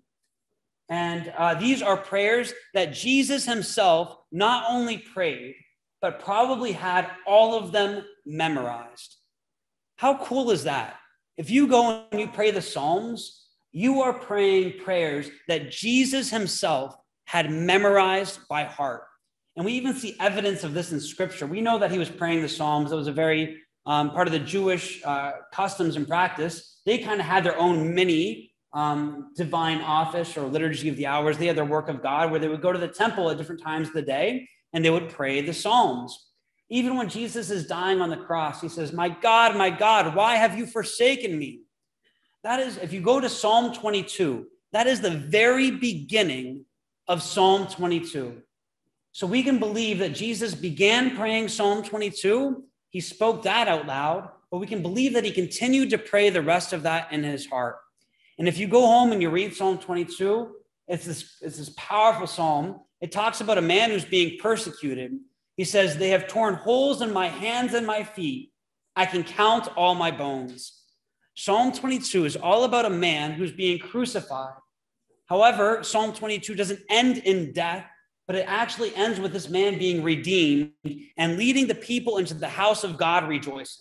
Speaker 1: And these are prayers that Jesus himself not only prayed, but probably had all of them memorized. How cool is that? If you go and you pray the Psalms, you are praying prayers that Jesus himself had memorized by heart. And we even see evidence of this in Scripture. We know that he was praying the Psalms. That was a very part of the Jewish customs and practice. They kind of had their own mini divine office or liturgy of the hours. They had their work of God where they would go to the temple at different times of the day and they would pray the Psalms. Even when Jesus is dying on the cross, he says, my God, why have you forsaken me? That is, if you go to Psalm 22, that is the very beginning of Psalm 22. So we can believe that Jesus began praying Psalm 22. He spoke that out loud, but we can believe that he continued to pray the rest of that in his heart. And if you go home and you read Psalm 22, it's this powerful psalm. It talks about a man who's being persecuted. He says, they have torn holes in my hands and my feet. I can count all my bones. Psalm 22 is all about a man who's being crucified. However, Psalm 22 doesn't end in death, but it actually ends with this man being redeemed and leading the people into the house of God rejoicing.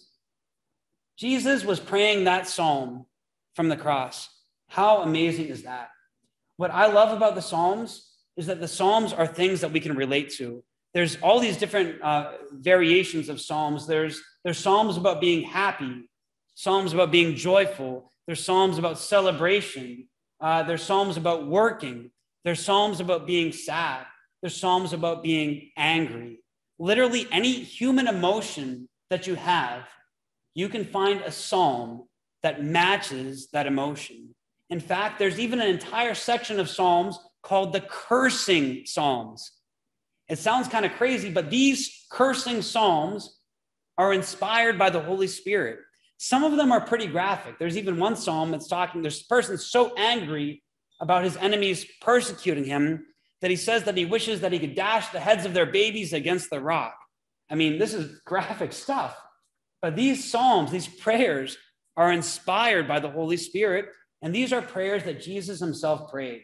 Speaker 1: Jesus was praying that psalm from the cross. How amazing is that? What I love about the Psalms is that the Psalms are things that we can relate to. There's all these different variations of Psalms. There's Psalms about being happy, Psalms about being joyful. There's Psalms about celebration. There's Psalms about working. There's Psalms about being sad. There's Psalms about being angry. Literally any human emotion that you have, you can find a psalm that matches that emotion. In fact, there's even an entire section of Psalms called the cursing Psalms. It sounds kind of crazy, but these cursing Psalms are inspired by the Holy Spirit. Some of them are pretty graphic. There's even one psalm that's talking, this person so angry about his enemies persecuting him that he says that he wishes that he could dash the heads of their babies against the rock. I mean, this is graphic stuff. But these psalms, these prayers are inspired by the Holy Spirit, and these are prayers that Jesus himself prayed.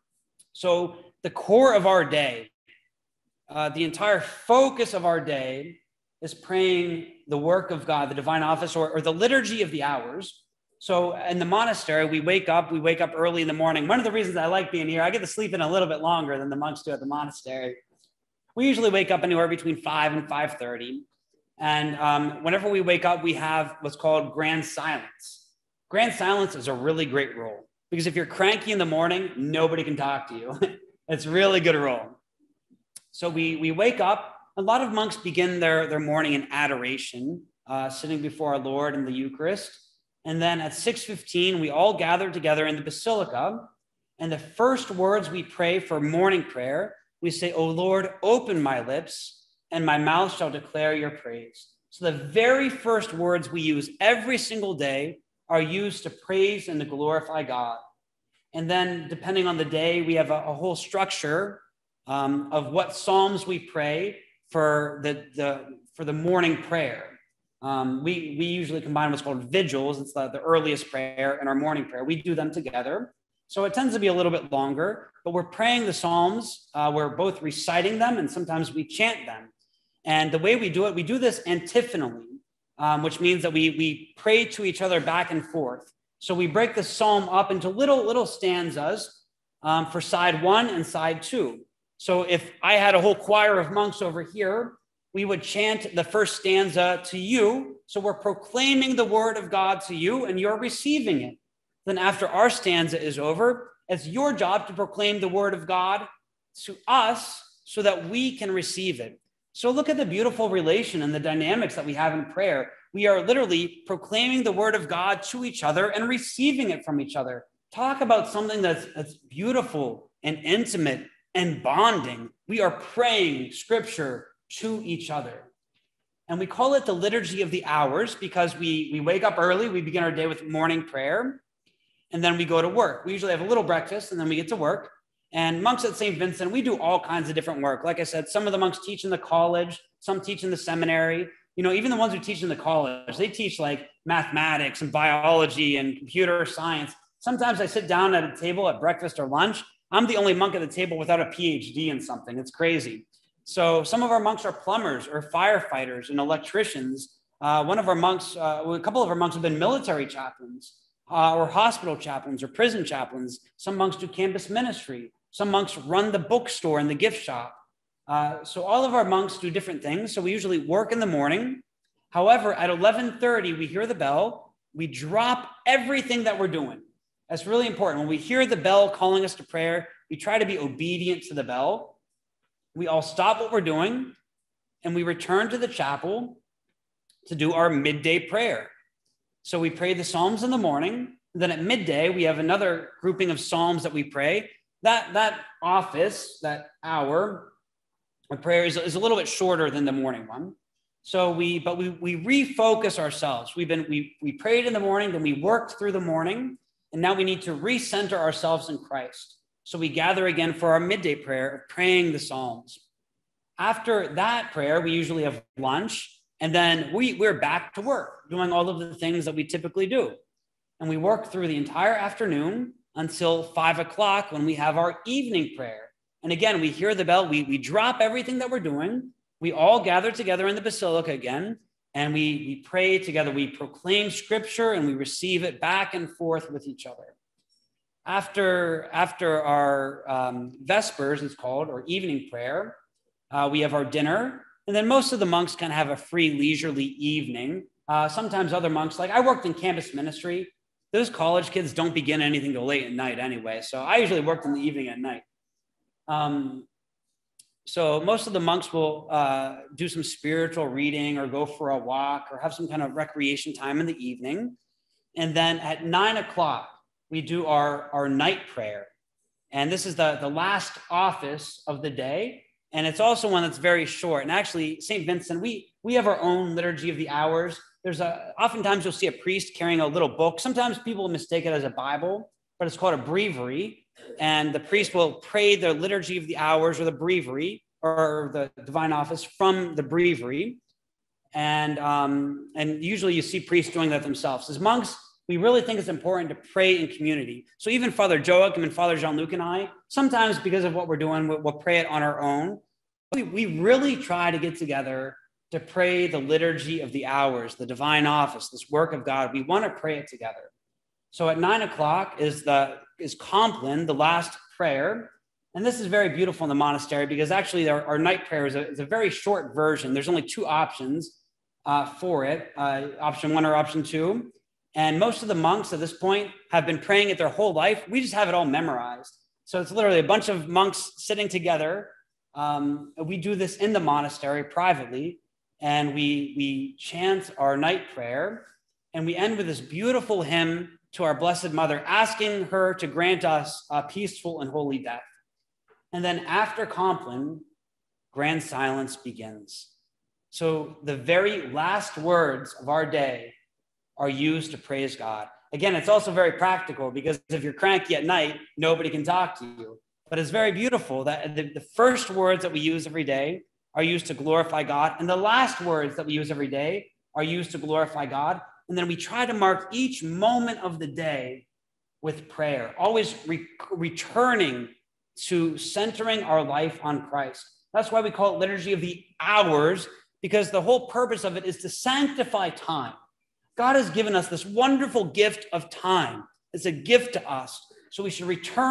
Speaker 1: So the core of our day, the entire focus of our day is praying the work of God, the divine office, or the liturgy of the hours. So in the monastery, we wake up early in the morning. One of the reasons I like being here, I get to sleep in a little bit longer than the monks do at the monastery. We usually wake up anywhere between 5 and 5:30. And whenever we wake up, we have what's called grand silence. Grand silence is a really great role because if you're cranky in the morning, nobody can talk to you. It's a really good role. So we wake up. A lot of monks begin their morning in adoration, sitting before our Lord in the Eucharist. And then at 6:15, we all gather together in the Basilica. And the first words we pray for morning prayer, we say, "O Lord, open my lips, and my mouth shall declare your praise." So the very first words we use every single day are used to praise and to glorify God. And then depending on the day, we have a whole structure of what psalms we pray for the morning prayer. We usually combine what's called vigils. It's the earliest prayer and our morning prayer. We do them together. So it tends to be a little bit longer, but we're praying the psalms. We're both reciting them and sometimes we chant them. And the way we do it, we do this antiphonally, which means that we pray to each other back and forth. So we break the psalm up into little stanzas. for side 1 and side 2. So if I had a whole choir of monks over here, we would chant the first stanza to you. So we're proclaiming the word of God to you and you're receiving it. Then after our stanza is over, it's your job to proclaim the word of God to us so that we can receive it. So look at the beautiful relation and the dynamics that we have in prayer. We are literally proclaiming the word of God to each other and receiving it from each other. Talk about something that's beautiful and intimate and bonding. We are praying scripture to each other. And we call it the liturgy of the hours because we wake up early, we begin our day with morning prayer, and then we go to work. We usually have a little breakfast and then we get to work. And monks at St. Vincent, we do all kinds of different work. Like I said, some of the monks teach in the college, some teach in the seminary. You know, even the ones who teach in the college, they teach like mathematics and biology and computer science. Sometimes I sit down at a table at breakfast or lunch. I'm the only monk at the table without a PhD in something. It's crazy. So some of our monks are plumbers or firefighters and electricians. One of our monks, a couple of our monks have been military chaplains or hospital chaplains or prison chaplains. Some monks do campus ministry. Some monks run the bookstore and the gift shop. So all of our monks do different things. So we usually work in the morning. However, at 11:30, we hear the bell. We drop everything that we're doing. That's really important. When we hear the bell calling us to prayer, we try to be obedient to the bell. We all stop what we're doing and we return to the chapel to do our midday prayer. So we pray the Psalms in the morning. Then at midday, we have another grouping of Psalms that we pray. That office, that hour of prayer is a little bit shorter than the morning one. So we refocus ourselves. We prayed in the morning, then we worked through the morning, and now we need to recenter ourselves in Christ. So we gather again for our midday prayer of praying the Psalms. After that prayer, we usually have lunch, and then we're back to work, doing all of the things that we typically do. And we work through the entire afternoon until 5 o'clock when we have our evening prayer. And again, we hear the bell, we drop everything that we're doing. We all gather together in the basilica again, and we pray together. We proclaim scripture and we receive it back and forth with each other. After our Vespers, it's called, or evening prayer, we have our dinner. And then most of the monks kind of have a free, leisurely evening. Sometimes other monks, like I worked in campus ministry. Those college kids don't begin anything till late at night anyway. So I usually worked in the evening at night. So most of the monks will do some spiritual reading or go for a walk or have some kind of recreation time in the evening. And then at 9 o'clock, we do our night prayer. And this is the last office of the day. And it's also one that's very short. And actually, St. Vincent, we have our own liturgy of the hours. Oftentimes you'll see a priest carrying a little book. Sometimes people mistake it as a Bible, but it's called a breviary. And the priest will pray the liturgy of the hours or the breviary or the divine office from the breviary. And usually you see priests doing that themselves. As monks, we really think it's important to pray in community. So even Father Joachim and Father Jean-Luc and I, sometimes because of what we're doing, we'll pray it on our own. We really try to get together to pray the liturgy of the hours, the divine office, this work of God. We want to pray it together. So at 9 o'clock is Compline, the last prayer. And this is very beautiful in the monastery because actually our night prayer is a very short version. There's only 2 options for it, option 1 or option 2. And most of the monks at this point have been praying it their whole life. We just have it all memorized. So it's literally a bunch of monks sitting together. We do this in the monastery privately, and we chant our night prayer. And we end with this beautiful hymn to our Blessed Mother, asking her to grant us a peaceful and holy death. And then after Compline, grand silence begins. So the very last words of our day are used to praise God. Again, it's also very practical because if you're cranky at night, nobody can talk to you. But it's very beautiful that the first words that we use every day are used to glorify God. And the last words that we use every day are used to glorify God. And then we try to mark each moment of the day with prayer, always returning to centering our life on Christ. That's why we call it liturgy of the hours, because the whole purpose of it is to sanctify time. God has given us this wonderful gift of time. It's a gift to us. So we should return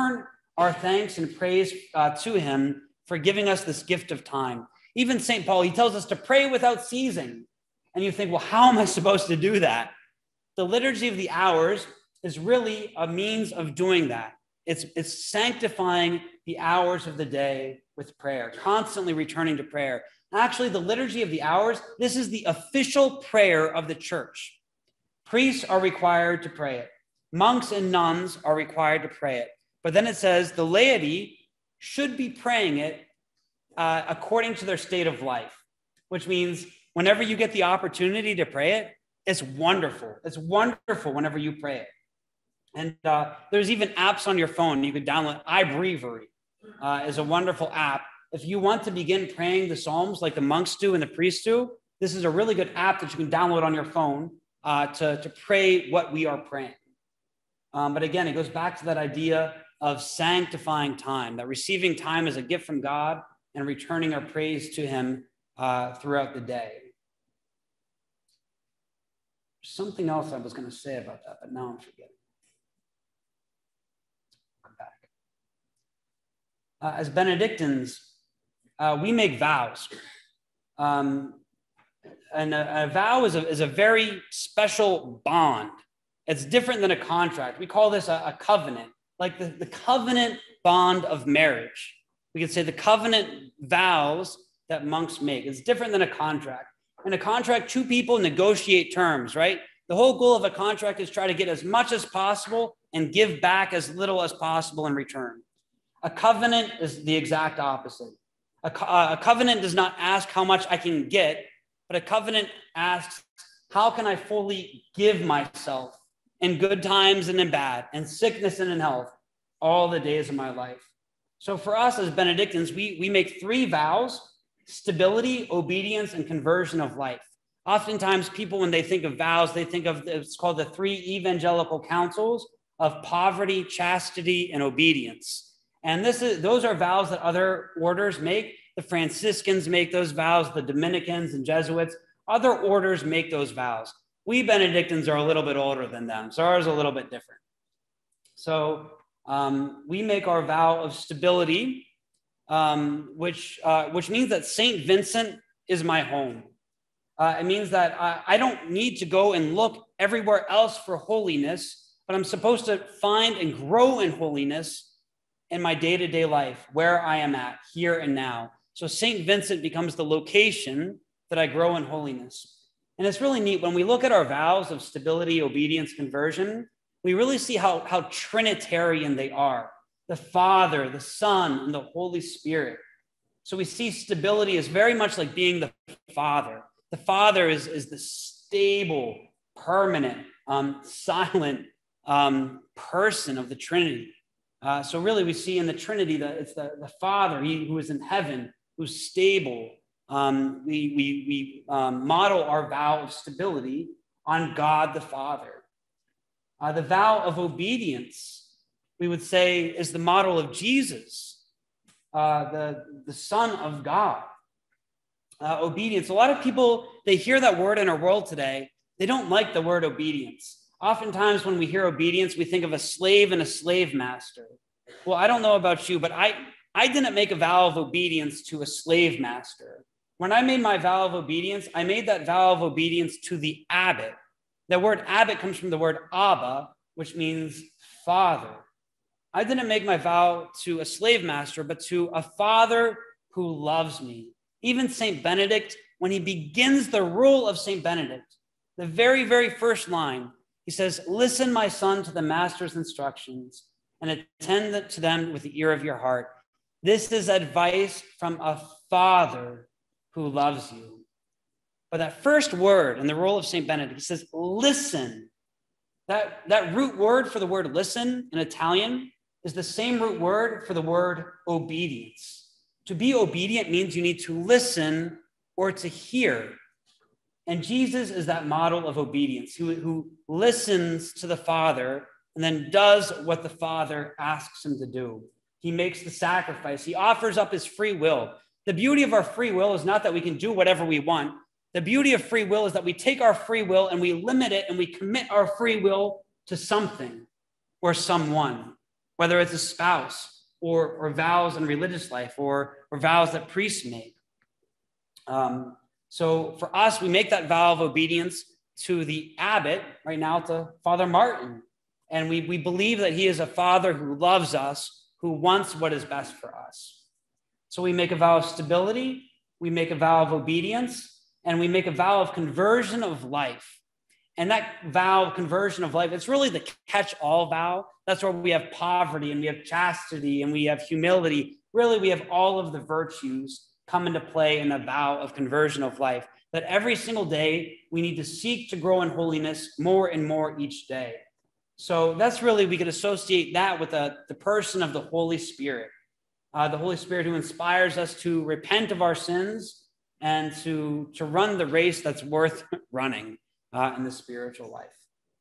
Speaker 1: our thanks and praise to him for giving us this gift of time. Even St. Paul, he tells us to pray without ceasing. And you think, well, how am I supposed to do that? The liturgy of the hours is really a means of doing that. It's sanctifying the hours of the day with prayer, constantly returning to prayer. Actually, the liturgy of the hours, this is the official prayer of the church. Priests are required to pray it. Monks and nuns are required to pray it. But then it says the laity should be praying it according to their state of life, which means whenever you get the opportunity to pray it, it's wonderful. It's wonderful whenever you pray it. And there's even apps on your phone. You could download. iBreviary is a wonderful app. If you want to begin praying the Psalms like the monks do and the priests do, this is a really good app that you can download on your phone to pray what we are praying. But again, it goes back to that idea of sanctifying time, that receiving time as a gift from God and returning our praise to him throughout the day. Something else I was going to say about that, but now I'm forgetting. Come back. As Benedictines, we make vows. And a vow is a very special bond. It's different than a contract. We call this a covenant, like the covenant bond of marriage. We could say the covenant vows that monks make. It's different than a contract. In a contract, two people negotiate terms, right? The whole goal of a contract is try to get as much as possible and give back as little as possible in return. A covenant is the exact opposite. A covenant does not ask how much I can get, but a covenant asks, how can I fully give myself in good times and in bad, in sickness and in health, all the days of my life? So for us as Benedictines, we make three vows: stability, obedience, and conversion of life. Oftentimes people, when they think of vows, they think of, it's called the three evangelical counsels of poverty, chastity, and obedience. And those are vows that other orders make. The Franciscans make those vows, the Dominicans and Jesuits. Other orders make those vows. We Benedictines are a little bit older than them, so ours is a little bit different. So we make our vow of stability, which means that St. Vincent is my home. It means that I don't need to go and look everywhere else for holiness, but I'm supposed to find and grow in holiness in my day-to-day life, where I am at, here and now. So St. Vincent becomes the location that I grow in holiness. And it's really neat. When we look at our vows of stability, obedience, conversion, we really see how Trinitarian they are. The Father, the Son, and the Holy Spirit. So we see stability as very much like being the Father. The Father is the stable, permanent, silent person of the Trinity. So really we see in the Trinity that it's the Father, he who is in heaven, who's stable. We model our vow of stability on God the Father. The vow of obedience, we would say, is the model of Jesus, the Son of God. Obedience. A lot of people, they hear that word in our world today. They don't like the word obedience. Oftentimes when we hear obedience, we think of a slave and a slave master. Well, I don't know about you, but I didn't make a vow of obedience to a slave master. When I made my vow of obedience, I made that vow of obedience to the abbot. The word abbot comes from the word Abba, which means father. I didn't make my vow to a slave master, but to a father who loves me. Even St. Benedict, when he begins the rule of St. Benedict, the very, very first line, he says, "Listen, my son, to the master's instructions and attend to them with the ear of your heart. This is advice from a father who loves you." But that first word in the rule of St. Benedict, he says, listen. That root word for the word listen in Italian is the same root word for the word obedience. To be obedient means you need to listen or to hear. And Jesus is that model of obedience, who listens to the Father and then does what the Father asks him to do. He makes the sacrifice. He offers up his free will. The beauty of our free will is not that we can do whatever we want. The beauty of free will is that we take our free will and we limit it and we commit our free will to something or someone, whether it's a spouse, or vows in religious life, or vows that priests make. So for us, we make that vow of obedience to the abbot, right now to Father Martin. And we believe that he is a father who loves us, who wants what is best for us. So we make a vow of stability, we make a vow of obedience, and we make a vow of conversion of life. And that vow of conversion of life, it's really the catch-all vow. That's where we have poverty and we have chastity and we have humility. Really, we have all of the virtues come into play in a vow of conversion of life. That every single day, we need to seek to grow in holiness more and more each day. So that's really, we could associate that with the person of the Holy Spirit. The Holy Spirit who inspires us to repent of our sins and to run the race that's worth running in the spiritual life.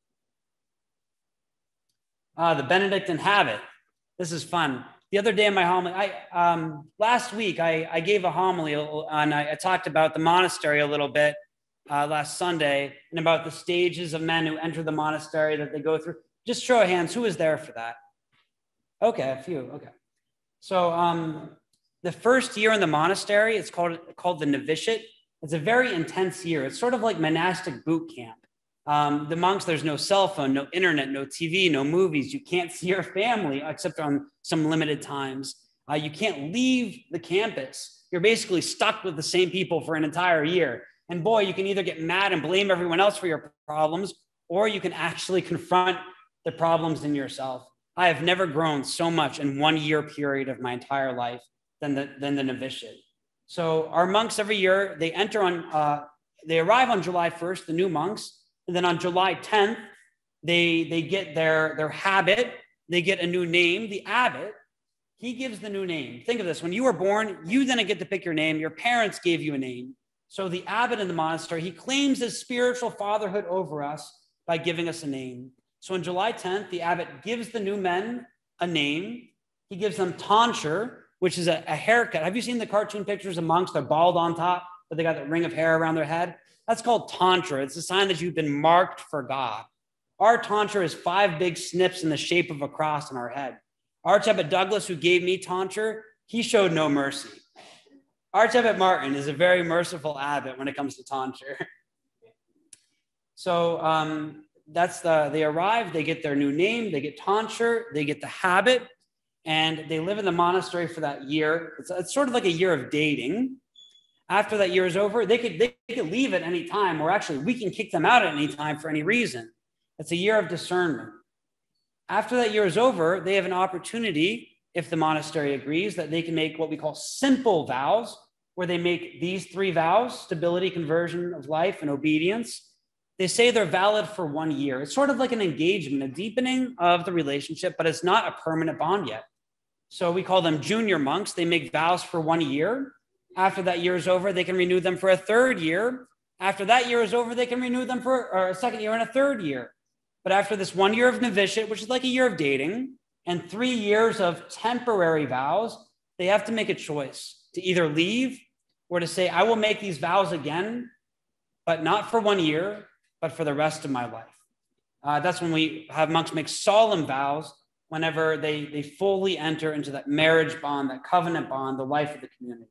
Speaker 1: The Benedictine habit. This is fun. The other day in my homily, last week, I gave a homily and I talked about the monastery a little bit last Sunday and about the stages of men who enter the monastery that they go through. Just show of hands, who was there for that? Okay, a few, okay. So the first year in the monastery, it's called the novitiate. It's a very intense year. It's sort of like monastic boot camp. The monks, there's no cell phone, no internet, no TV, no movies. You can't see your family except on some limited times. You can't leave the campus. You're basically stuck with the same people for an entire year. And boy, you can either get mad and blame everyone else for your problems, or you can actually confront the problems in yourself. I have never grown so much in 1 year period of my entire life than the novitiate. So our monks every year, they arrive on July 1st, the new monks. And then on July 10th, they get their habit. They get a new name. The abbot, he gives the new name. Think of this. When you were born, you didn't get to pick your name. Your parents gave you a name. So the abbot in the monastery, he claims his spiritual fatherhood over us by giving us a name. So on July 10th, the abbot gives the new men a name. He gives them tonsure, which is a haircut. Have you seen the cartoon pictures of monks? They're bald on top, but they got that ring of hair around their head. That's called tonsure. It's a sign that you've been marked for God. Our tonsure is 5 big snips in the shape of a cross on our head. Archabbot Douglas, who gave me tonsure, he showed no mercy. Archabbot Martin is a very merciful abbot when it comes to tonsure. So they arrive, they get their new name, they get tonsure, they get the habit, and they live in the monastery for that year. It's sort of like a year of dating. After that year is over, they could leave at any time, or actually we can kick them out at any time for any reason. It's a year of discernment. After that year is over, they have an opportunity, if the monastery agrees, that they can make what we call simple vows, where they make these 3 vows: stability, conversion of life, and obedience. They say they're valid for 1 year. It's sort of like an engagement, a deepening of the relationship, but it's not a permanent bond yet. So we call them junior monks. They make vows for 1 year. After that year is over, they can renew them for a 3rd year. After that year is over, they can renew them for a 2nd year and a 3rd year. But after this 1 year of novitiate, which is like a year of dating, and 3 years of temporary vows, they have to make a choice to either leave or to say, I will make these vows again, but not for 1 year, but for the rest of my life. That's when we have monks make solemn vows whenever they fully enter into that marriage bond, that covenant bond, the life of the community.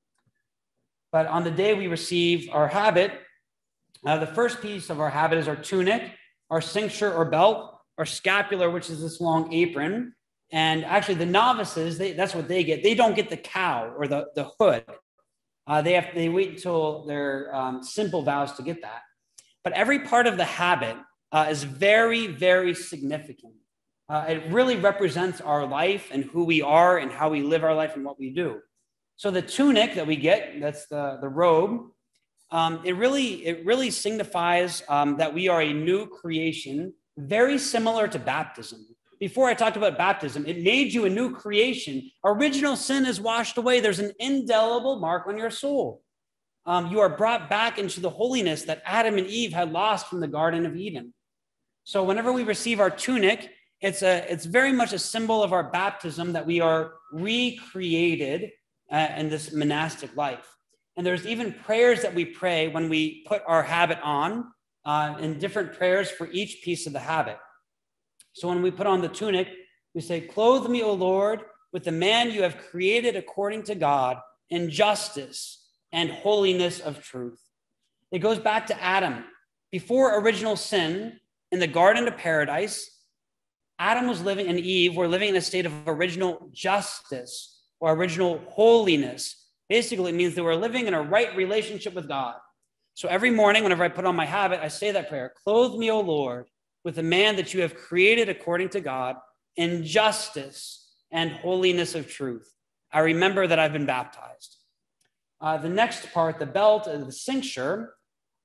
Speaker 1: But on the day we receive our habit, the first piece of our habit is our tunic, our cincture or belt, our scapular, which is this long apron. And actually the novices, that's what they get. They don't get the cowl or the hood. They wait until their simple vows to get that. But every part of the habit is very, very significant. It really represents our life and who we are and how we live our life and what we do. So the tunic that we get, that's the robe, it really signifies that we are a new creation, very similar to baptism. Before I talked about baptism, it made you a new creation. Original sin is washed away. There's an indelible mark on your soul. You are brought back into the holiness that Adam and Eve had lost from the Garden of Eden. So whenever we receive our tunic, it's very much a symbol of our baptism, that we are recreated in this monastic life. And there's even prayers that we pray when we put our habit on, and different prayers for each piece of the habit. So when we put on the tunic, we say, "Clothe me, O Lord, with the man you have created according to God in justice and holiness of truth. It goes back to Adam. Before original sin in the Garden of Paradise, Adam was living, and Eve were living in a state of original justice or original holiness. Basically, it means they were living in a right relationship with God. So every morning, whenever I put on my habit, I say that prayer, clothe me, O Lord, with the man that you have created according to God in justice and holiness of truth. I remember that I've been baptized. The next part, the belt, the cincture,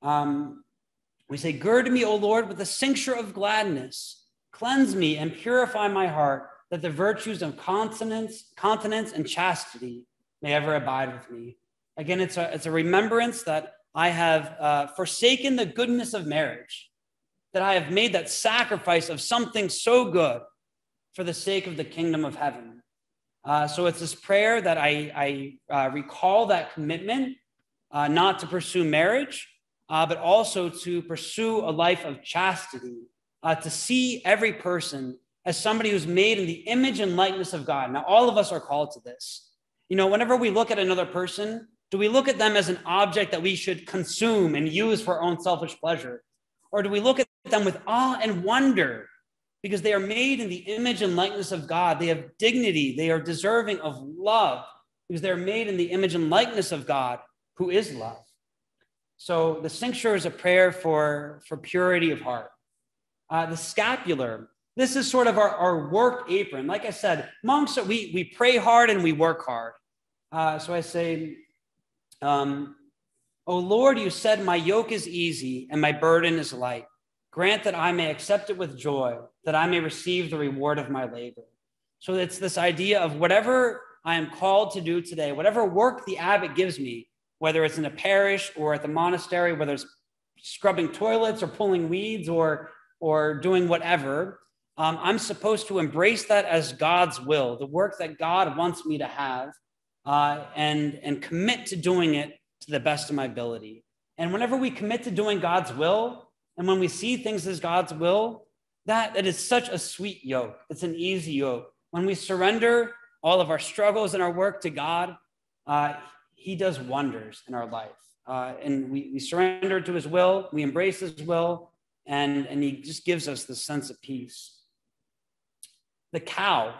Speaker 1: we say, gird me, O Lord, with the cincture of gladness. Cleanse me and purify my heart, that the virtues of continence and chastity may ever abide with me. Again, it's a remembrance that I have forsaken the goodness of marriage, that I have made that sacrifice of something so good for the sake of the kingdom of heaven. So it's this prayer that I recall that commitment, not to pursue marriage, but also to pursue a life of chastity, to see every person as somebody who's made in the image and likeness of God. Now, all of us are called to this. You know, whenever we look at another person, do we look at them as an object that we should consume and use for our own selfish pleasure? Or do we look at them with awe and wonder because they are made in the image and likeness of God? They have dignity. They are deserving of love because they're made in the image and likeness of God, who is love. So the cincture is a prayer for purity of heart. The scapular, this is sort of our work apron. Like I said, monks, we pray hard and we work hard. So I say, O Lord, you said, my yoke is easy and my burden is light. Grant that I may accept it with joy, that I may receive the reward of my labor. So it's this idea of whatever I am called to do today, whatever work the abbot gives me, whether it's in a parish or at the monastery, whether it's scrubbing toilets or pulling weeds or doing whatever, I'm supposed to embrace that as God's will, the work that God wants me to have, and commit to doing it to the best of my ability. And whenever we commit to doing God's will, and when we see things as God's will, that is such a sweet yoke. It's an easy yoke. When we surrender all of our struggles and our work to God, he does wonders in our life. And we surrender to his will, we embrace his will, and he just gives us the sense of peace. The cowl,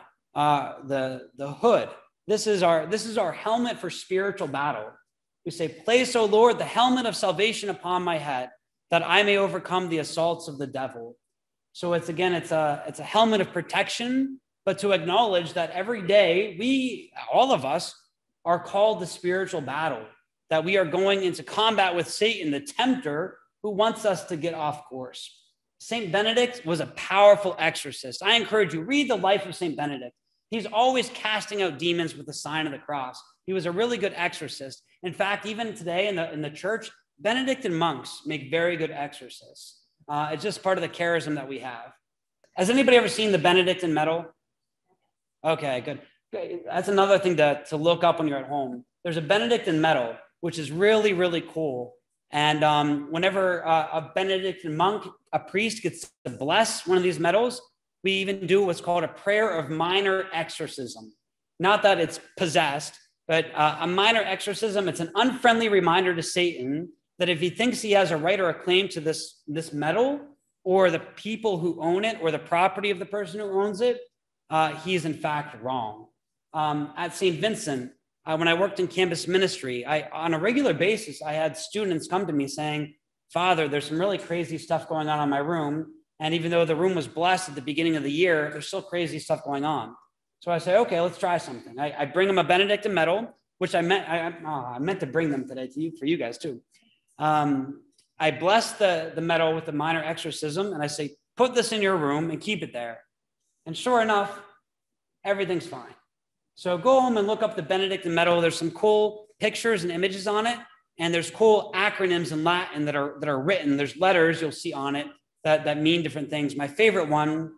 Speaker 1: the hood, this is our helmet for spiritual battle. We say, place, O Lord, the helmet of salvation upon my head, that I may overcome the assaults of the devil. So it's a helmet of protection, but to acknowledge that every day all of us are called to spiritual battle, that we are going into combat with Satan, the tempter, who wants us to get off course. St. Benedict was a powerful exorcist. I encourage you, read the life of St. Benedict. He's always casting out demons with the sign of the cross. He was a really good exorcist. In fact, even today in the church, Benedictine monks make very good exorcists. It's just part of the charism that we have. Has anybody ever seen the Benedictine medal? Okay, good. That's another thing to look up when you're at home. There's a Benedictine medal, which is really, really cool. And whenever a Benedictine monk, a priest gets to bless one of these medals, we even do what's called a prayer of minor exorcism. Not that it's possessed, but a minor exorcism. It's an unfriendly reminder to Satan that if he thinks he has a right or a claim to this medal or the people who own it or the property of the person who owns it, he is in fact wrong. At St. Vincent, when I worked in campus ministry, on a regular basis, I had students come to me saying, Father, there's some really crazy stuff going on in my room. And even though the room was blessed at the beginning of the year, there's still crazy stuff going on. So I say, okay, let's try something. I bring them a Benedictine medal, which I meant to bring them today for you guys too. I bless the medal with the minor exorcism, and I say, put this in your room and keep it there. And sure enough, everything's fine. So go home and look up the Benedictine medal. There's some cool pictures and images on it, and there's cool acronyms in Latin that are written. There's letters you'll see on it that mean different things. My favorite one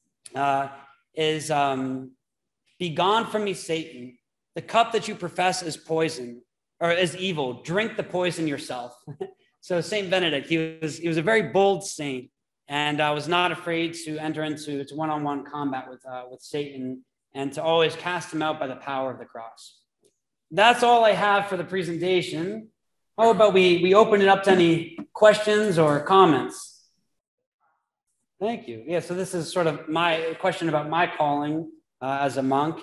Speaker 1: is be gone from me, Satan. The cup that you profess is poison or is evil. Drink the poison yourself. So Saint Benedict, he was a very bold saint, and was not afraid to enter into one-on-one combat with Satan and to always cast them out by the power of the cross. That's all I have for the presentation. How about we open it up to any questions or comments? Thank you. Yeah, so this is sort of my question about my calling as a monk.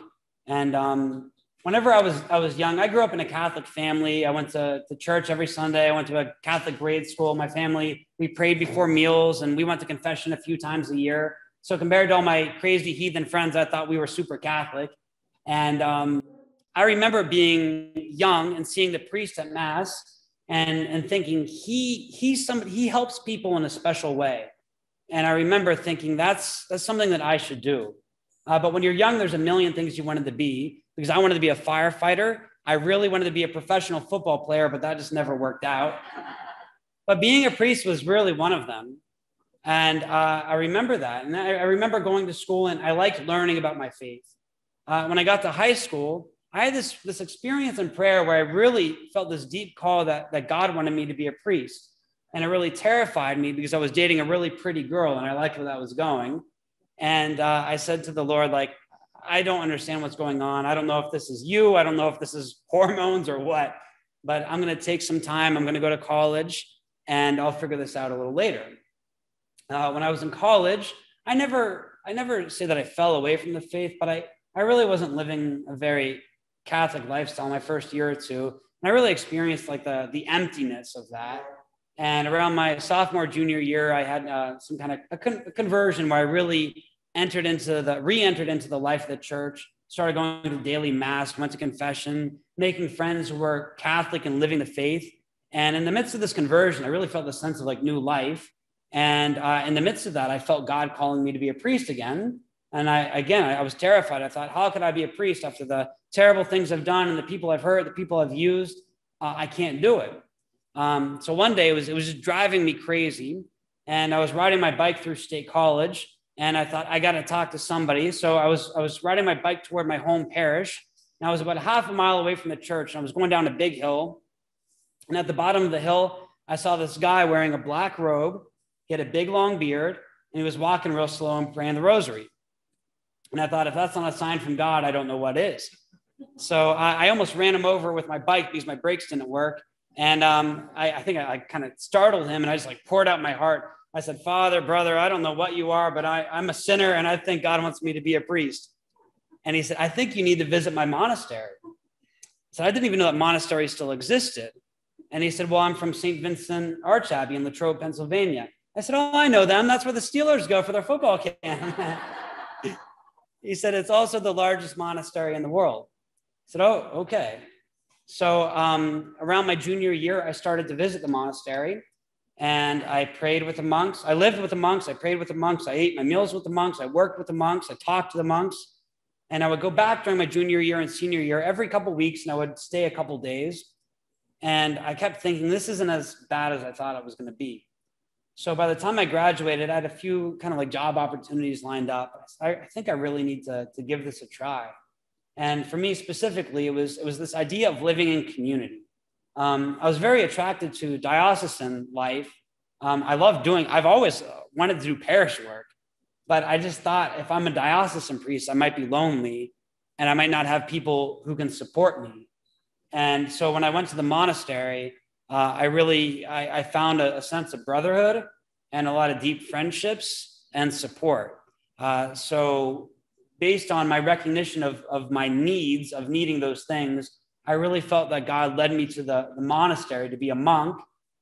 Speaker 1: And whenever I was young, I grew up in a Catholic family. I went to church every Sunday. I went to a Catholic grade school. My family, we prayed before meals, and we went to confession a few times a year. So compared to all my crazy heathen friends, I thought we were super Catholic. And I remember being young and seeing the priest at Mass and thinking he helps people in a special way. And I remember thinking that's something that I should do. But when you're young, there's a million things you wanted to be. Because I wanted to be a firefighter. I really wanted to be a professional football player, but that just never worked out. But being a priest was really one of them. And I remember that. And I remember going to school, and I liked learning about my faith. When I got to high school, I had this experience in prayer where I really felt this deep call that God wanted me to be a priest. And it really terrified me because I was dating a really pretty girl, and I liked where that was going. And I said to the Lord, like, I don't understand what's going on. I don't know if this is you. I don't know if this is hormones or what, but I'm going to take some time. I'm going to go to college, and I'll figure this out a little later. When I was in college, I never say that I fell away from the faith, but I really wasn't living a very Catholic lifestyle my first year or two. And I really experienced like the emptiness of that. And around my sophomore, junior year, I had some kind of a conversion where I really re-entered into the life of the church, started going to daily Mass, went to confession, making friends who were Catholic and living the faith. And in the midst of this conversion, I really felt the sense of like new life. And in the midst of that, I felt God calling me to be a priest again. And I was terrified. I thought, how could I be a priest after the terrible things I've done and the people I've hurt, the people I've used? I can't do it. So one day it was just driving me crazy. And I was riding my bike through State College, and I thought, I got to talk to somebody. So I was riding my bike toward my home parish, and I was about half a mile away from the church, and I was going down a big hill. And at the bottom of the hill, I saw this guy wearing a black robe. He had a big, long beard, and he was walking real slow and praying the rosary. And I thought, if that's not a sign from God, I don't know what is. So I almost ran him over with my bike because my brakes didn't work. And I think I kind of startled him, and I just like poured out my heart. I said, Father, brother, I don't know what you are, but I'm a sinner, and I think God wants me to be a priest. And he said, I think you need to visit my monastery. So I didn't even know that monastery still existed. And he said, well, I'm from St. Vincent Archabbey in Latrobe, Pennsylvania. I said, oh, I know them. That's where the Steelers go for their football camp. He said, it's also the largest monastery in the world. I said, oh, okay. So around my junior year, I started to visit the monastery, and I prayed with the monks. I lived with the monks. I prayed with the monks. I ate my meals with the monks. I worked with the monks. I talked to the monks. And I would go back during my junior year and senior year every couple of weeks, and I would stay a couple of days. And I kept thinking, this isn't as bad as I thought it was going to be. So by the time I graduated, I had a few kind of like job opportunities lined up. I think I really need to give this a try. And for me specifically, it was this idea of living in community. I was very attracted to diocesan life. I've always wanted to do parish work, but I just thought if I'm a diocesan priest, I might be lonely and I might not have people who can support me. And so when I went to the monastery, I found a sense of brotherhood and a lot of deep friendships and support. So based on my recognition of my needs, of needing those things, I really felt that God led me to the monastery to be a monk,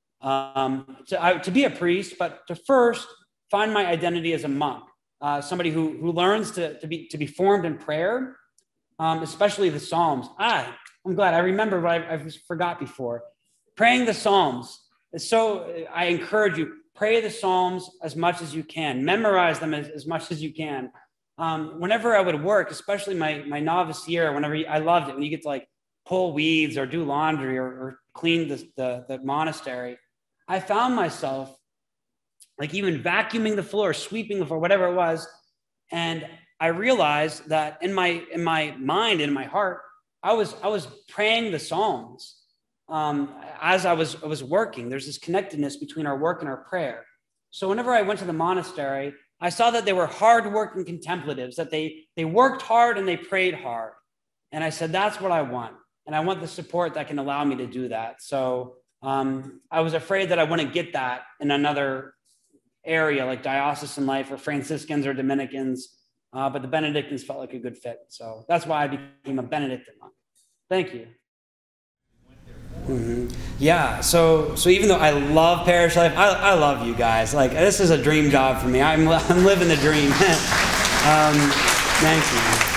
Speaker 1: to be a priest, but to first find my identity as a monk, somebody who learns to be formed in prayer, especially the Psalms. I'm glad I remember what I forgot before. Praying the Psalms is so. I encourage you, pray the Psalms as much as you can, memorize them as much as you can. Whenever I would work, especially my novice year, I loved it when you get to like pull weeds or do laundry or clean the monastery. I found myself like even vacuuming the floor, sweeping the floor, whatever it was. And I realized that in my mind, in my heart, I was praying the Psalms as I was working. There's this connectedness between our work and our prayer. So whenever I went to the monastery, I saw that they were hardworking contemplatives, that they worked hard and they prayed hard. And I said, that's what I want. And I want the support that can allow me to do that. So I was afraid that I wouldn't get that in another area like diocesan life or Franciscans or Dominicans. But the Benedictines felt like a good fit. So that's why I became a Benedictine monk. Thank you. Mm-hmm. Yeah, so even though I love parish life, I love you guys. Like, this is a dream job for me. I'm living the dream. Thank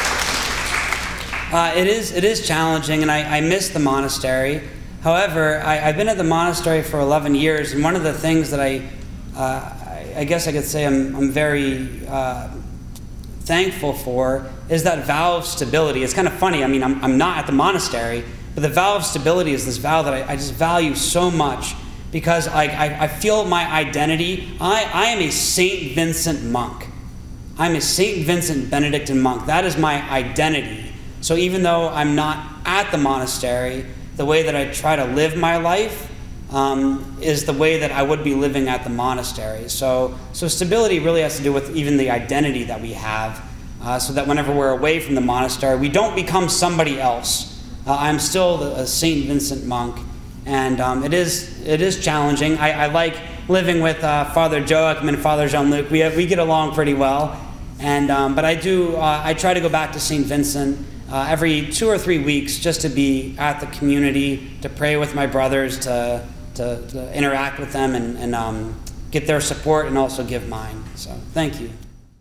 Speaker 1: you. It is challenging, and I miss the monastery. However, I've been at the monastery for 11 years, and one of the things that I guess I could say I'm very thankful for is that vow of stability. It's kind of funny. I mean, I'm not at the monastery, but the vow of stability is this vow that I just value so much because I feel my identity. I am a St. Vincent monk. I'm a St. Vincent Benedictine monk. That is my identity. So even though I'm not at the monastery, the way that I try to live my life is the way that I would be living at the monastery. So stability really has to do with even the identity that we have, so that whenever we're away from the monastery, we don't become somebody else. I'm still a St. Vincent monk, and it is challenging. I like living with Father Joachim and Father Jean-Luc. We get along pretty well, and but I try to go back to St. Vincent every 2 or 3 weeks just to be at the community, to pray with my brothers, to interact with them and get their support and also give mine. So thank you.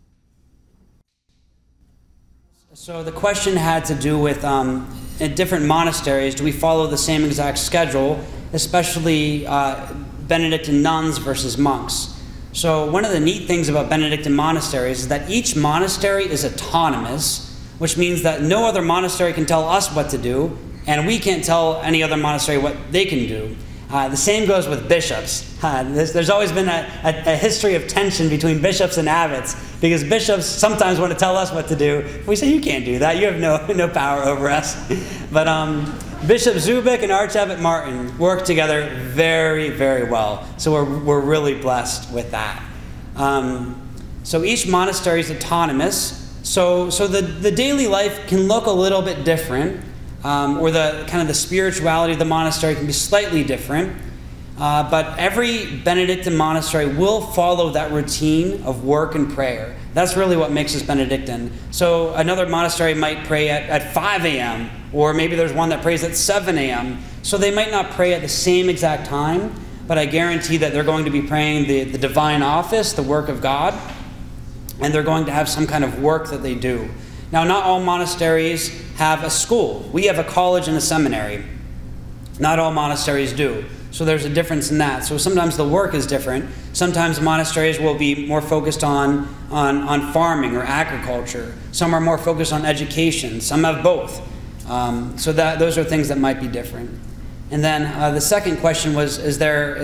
Speaker 1: So the question had to do with in different monasteries, do we follow the same exact schedule, especially Benedictine nuns versus monks? So one of the neat things about Benedictine monasteries is that each monastery is autonomous, which means that no other monastery can tell us what to do, and we can't tell any other monastery what they can do. The same goes with bishops. There's always been a history of tension between bishops and abbots, because bishops sometimes want to tell us what to do. We say, you can't do that. You have no power over us. But Bishop Zubik and Archabbot Martin work together very, very well. So we're really blessed with that. So each monastery is autonomous. So the daily life can look a little bit different. Or the kind of the spirituality of the monastery can be slightly different, but every Benedictine monastery will follow that routine of work and prayer. That's really what makes us Benedictine. So another monastery might pray at 5 a.m., or maybe there's one that prays at 7 a.m. So they might not pray at the same exact time, but I guarantee that they're going to be praying the divine office, the work of God, and they're going to have some kind of work that they do. Now, not all monasteries have a school. We have a college and a seminary. Not all monasteries do. So there's a difference in that. So sometimes the work is different. Sometimes monasteries will be more focused on farming or agriculture. Some are more focused on education. Some have both. So those are things that might be different. And then the second question was, is there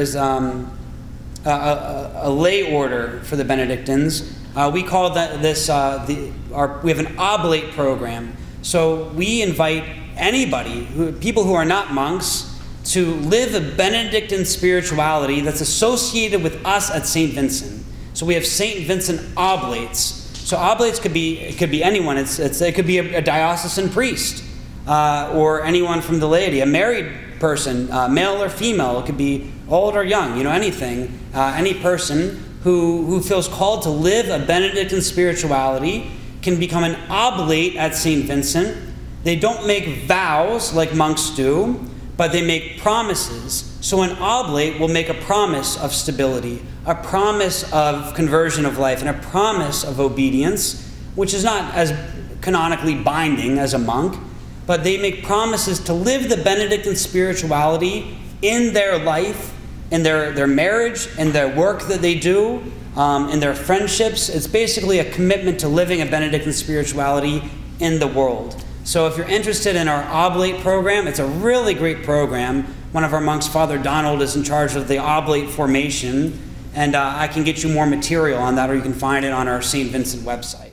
Speaker 1: a lay order for the Benedictines? We call that we have an oblate program. So we invite anybody, people who are not monks, to live a Benedictine spirituality that's associated with us at St. Vincent. So we have St. Vincent oblates. So oblates could be anyone. It could be a diocesan priest or anyone from the laity, a married person, male or female. It could be old or young, anything, any person who feels called to live a Benedictine spirituality can become an oblate at St. Vincent. They don't make vows like monks do, but they make promises. So an oblate will make a promise of stability, a promise of conversion of life, and a promise of obedience, which is not as canonically binding as a monk, but they make promises to live the Benedictine spirituality in their life, in their marriage, in their work that they do, in their friendships. It's basically a commitment to living a Benedictine spirituality in the world. So if you're interested in our oblate program, it's a really great program. One of our monks, Father Donald, is in charge of the oblate formation, and I can get you more material on that, or you can find it on our St. Vincent website.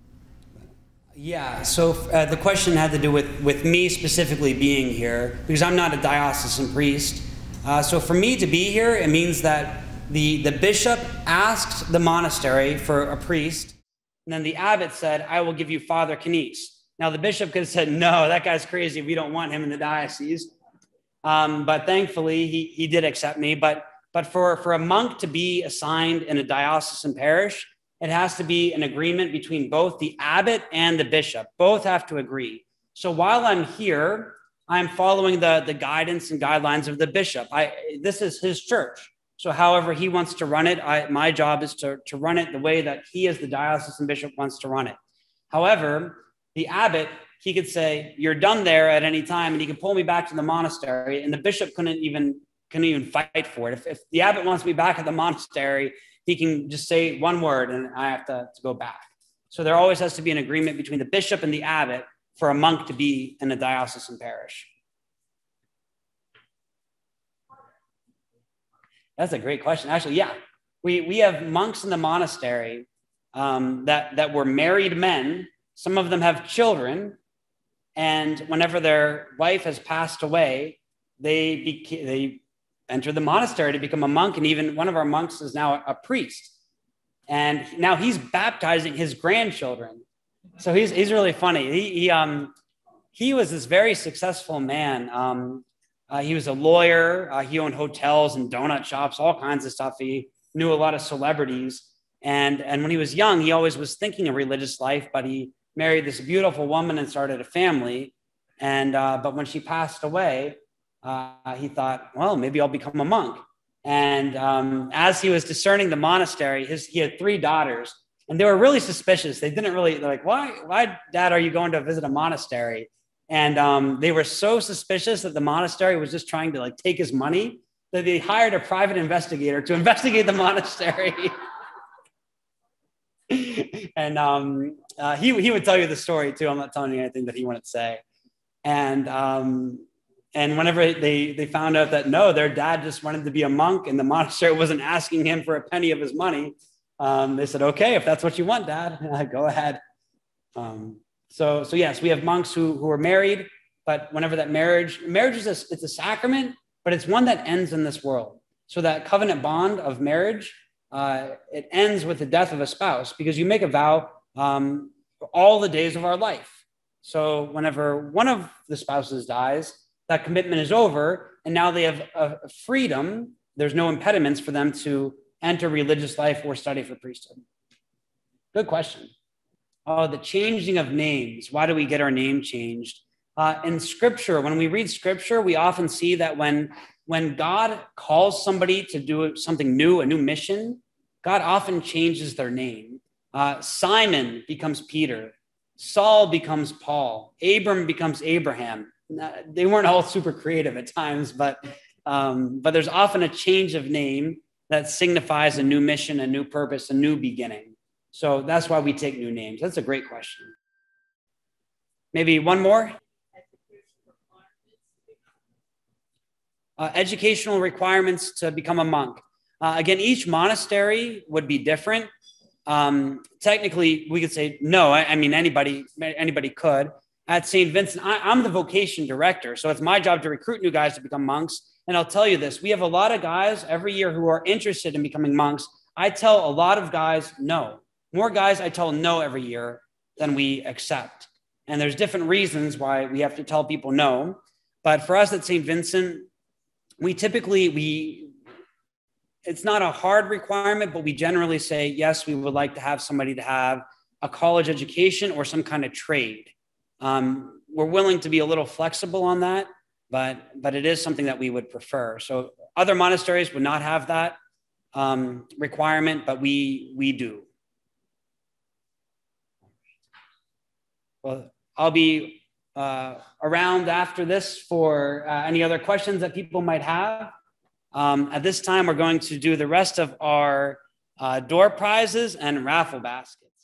Speaker 1: Yeah, so the question had to do with me specifically being here, because I'm not a diocesan priest. So for me to be here, it means that the bishop asked the monastery for a priest, and then the abbot said, I will give you Father Canice. Now, the bishop could have said, no, that guy's crazy. We don't want him in the diocese. But thankfully, he did accept me. But for a monk to be assigned in a diocesan parish, it has to be an agreement between both the abbot and the bishop. Both have to agree. So while I'm here, I'm following the guidance and guidelines of the bishop. This is his church. So however he wants to run it, my job is to run it the way that he as the diocesan bishop wants to run it. However, the abbot, he could say, you're done there at any time, and he could pull me back to the monastery, and the bishop couldn't even fight for it. If the abbot wants me back at the monastery, he can just say one word, and I have to go back. So there always has to be an agreement between the bishop and the abbot for a monk to be in a diocesan parish. That's a great question. Actually, yeah, we have monks in the monastery that were married men. Some of them have children, and whenever their wife has passed away, they enter the monastery to become a monk. And even one of our monks is now a priest, and now he's baptizing his grandchildren. So he's really funny. He was this very successful man. He was a lawyer. He owned hotels and donut shops, all kinds of stuff. He knew a lot of celebrities. And when he was young, he always was thinking of religious life, but he married this beautiful woman and started a family. And but when she passed away, he thought, well, maybe I'll become a monk. And as he was discerning the monastery, he had 3 daughters, and they were really suspicious. They're like, why, Dad, are you going to visit a monastery? And they were so suspicious that the monastery was just trying to take his money that they hired a private investigator to investigate the monastery. And he would tell you the story too. I'm not telling you anything that he wouldn't say. And whenever they found out that no, their dad just wanted to be a monk and the monastery wasn't asking him for a penny of his money, they said, okay, if that's what you want, Dad, go ahead. So yes, we have monks who are married, but whenever that marriage is it's a sacrament, but it's one that ends in this world. So that covenant bond of marriage, it ends with the death of a spouse, because you make a vow for all the days of our life. So whenever one of the spouses dies, that commitment is over, and now they have a freedom. There's no impediments for them to enter religious life or study for priesthood. Good question. Oh, the changing of names. Why do we get our name changed? In Scripture, when we read Scripture, we often see that when God calls somebody to do something new, a new mission, God often changes their name. Simon becomes Peter. Saul becomes Paul. Abram becomes Abraham. They weren't all super creative at times, but there's often a change of name that signifies a new mission, a new purpose, a new beginning. So that's why we take new names. That's a great question. Maybe one more. Educational requirements to become a monk. Again, each monastery would be different. Technically, we could say no. I mean, anybody could. At St. Vincent, I'm the vocation director, so it's my job to recruit new guys to become monks. And I'll tell you this, we have a lot of guys every year who are interested in becoming monks. I tell a lot of guys no. More guys I tell no every year than we accept. And there's different reasons why we have to tell people no. But for us at St. Vincent, it's not a hard requirement, but we generally say, yes, we would like to have somebody to have a college education or some kind of trade. We're willing to be a little flexible on that, but it is something that we would prefer. So other monasteries would not have that requirement, but we do. Well, I'll be around after this for any other questions that people might have. At this time, we're going to do the rest of our door prizes and raffle baskets.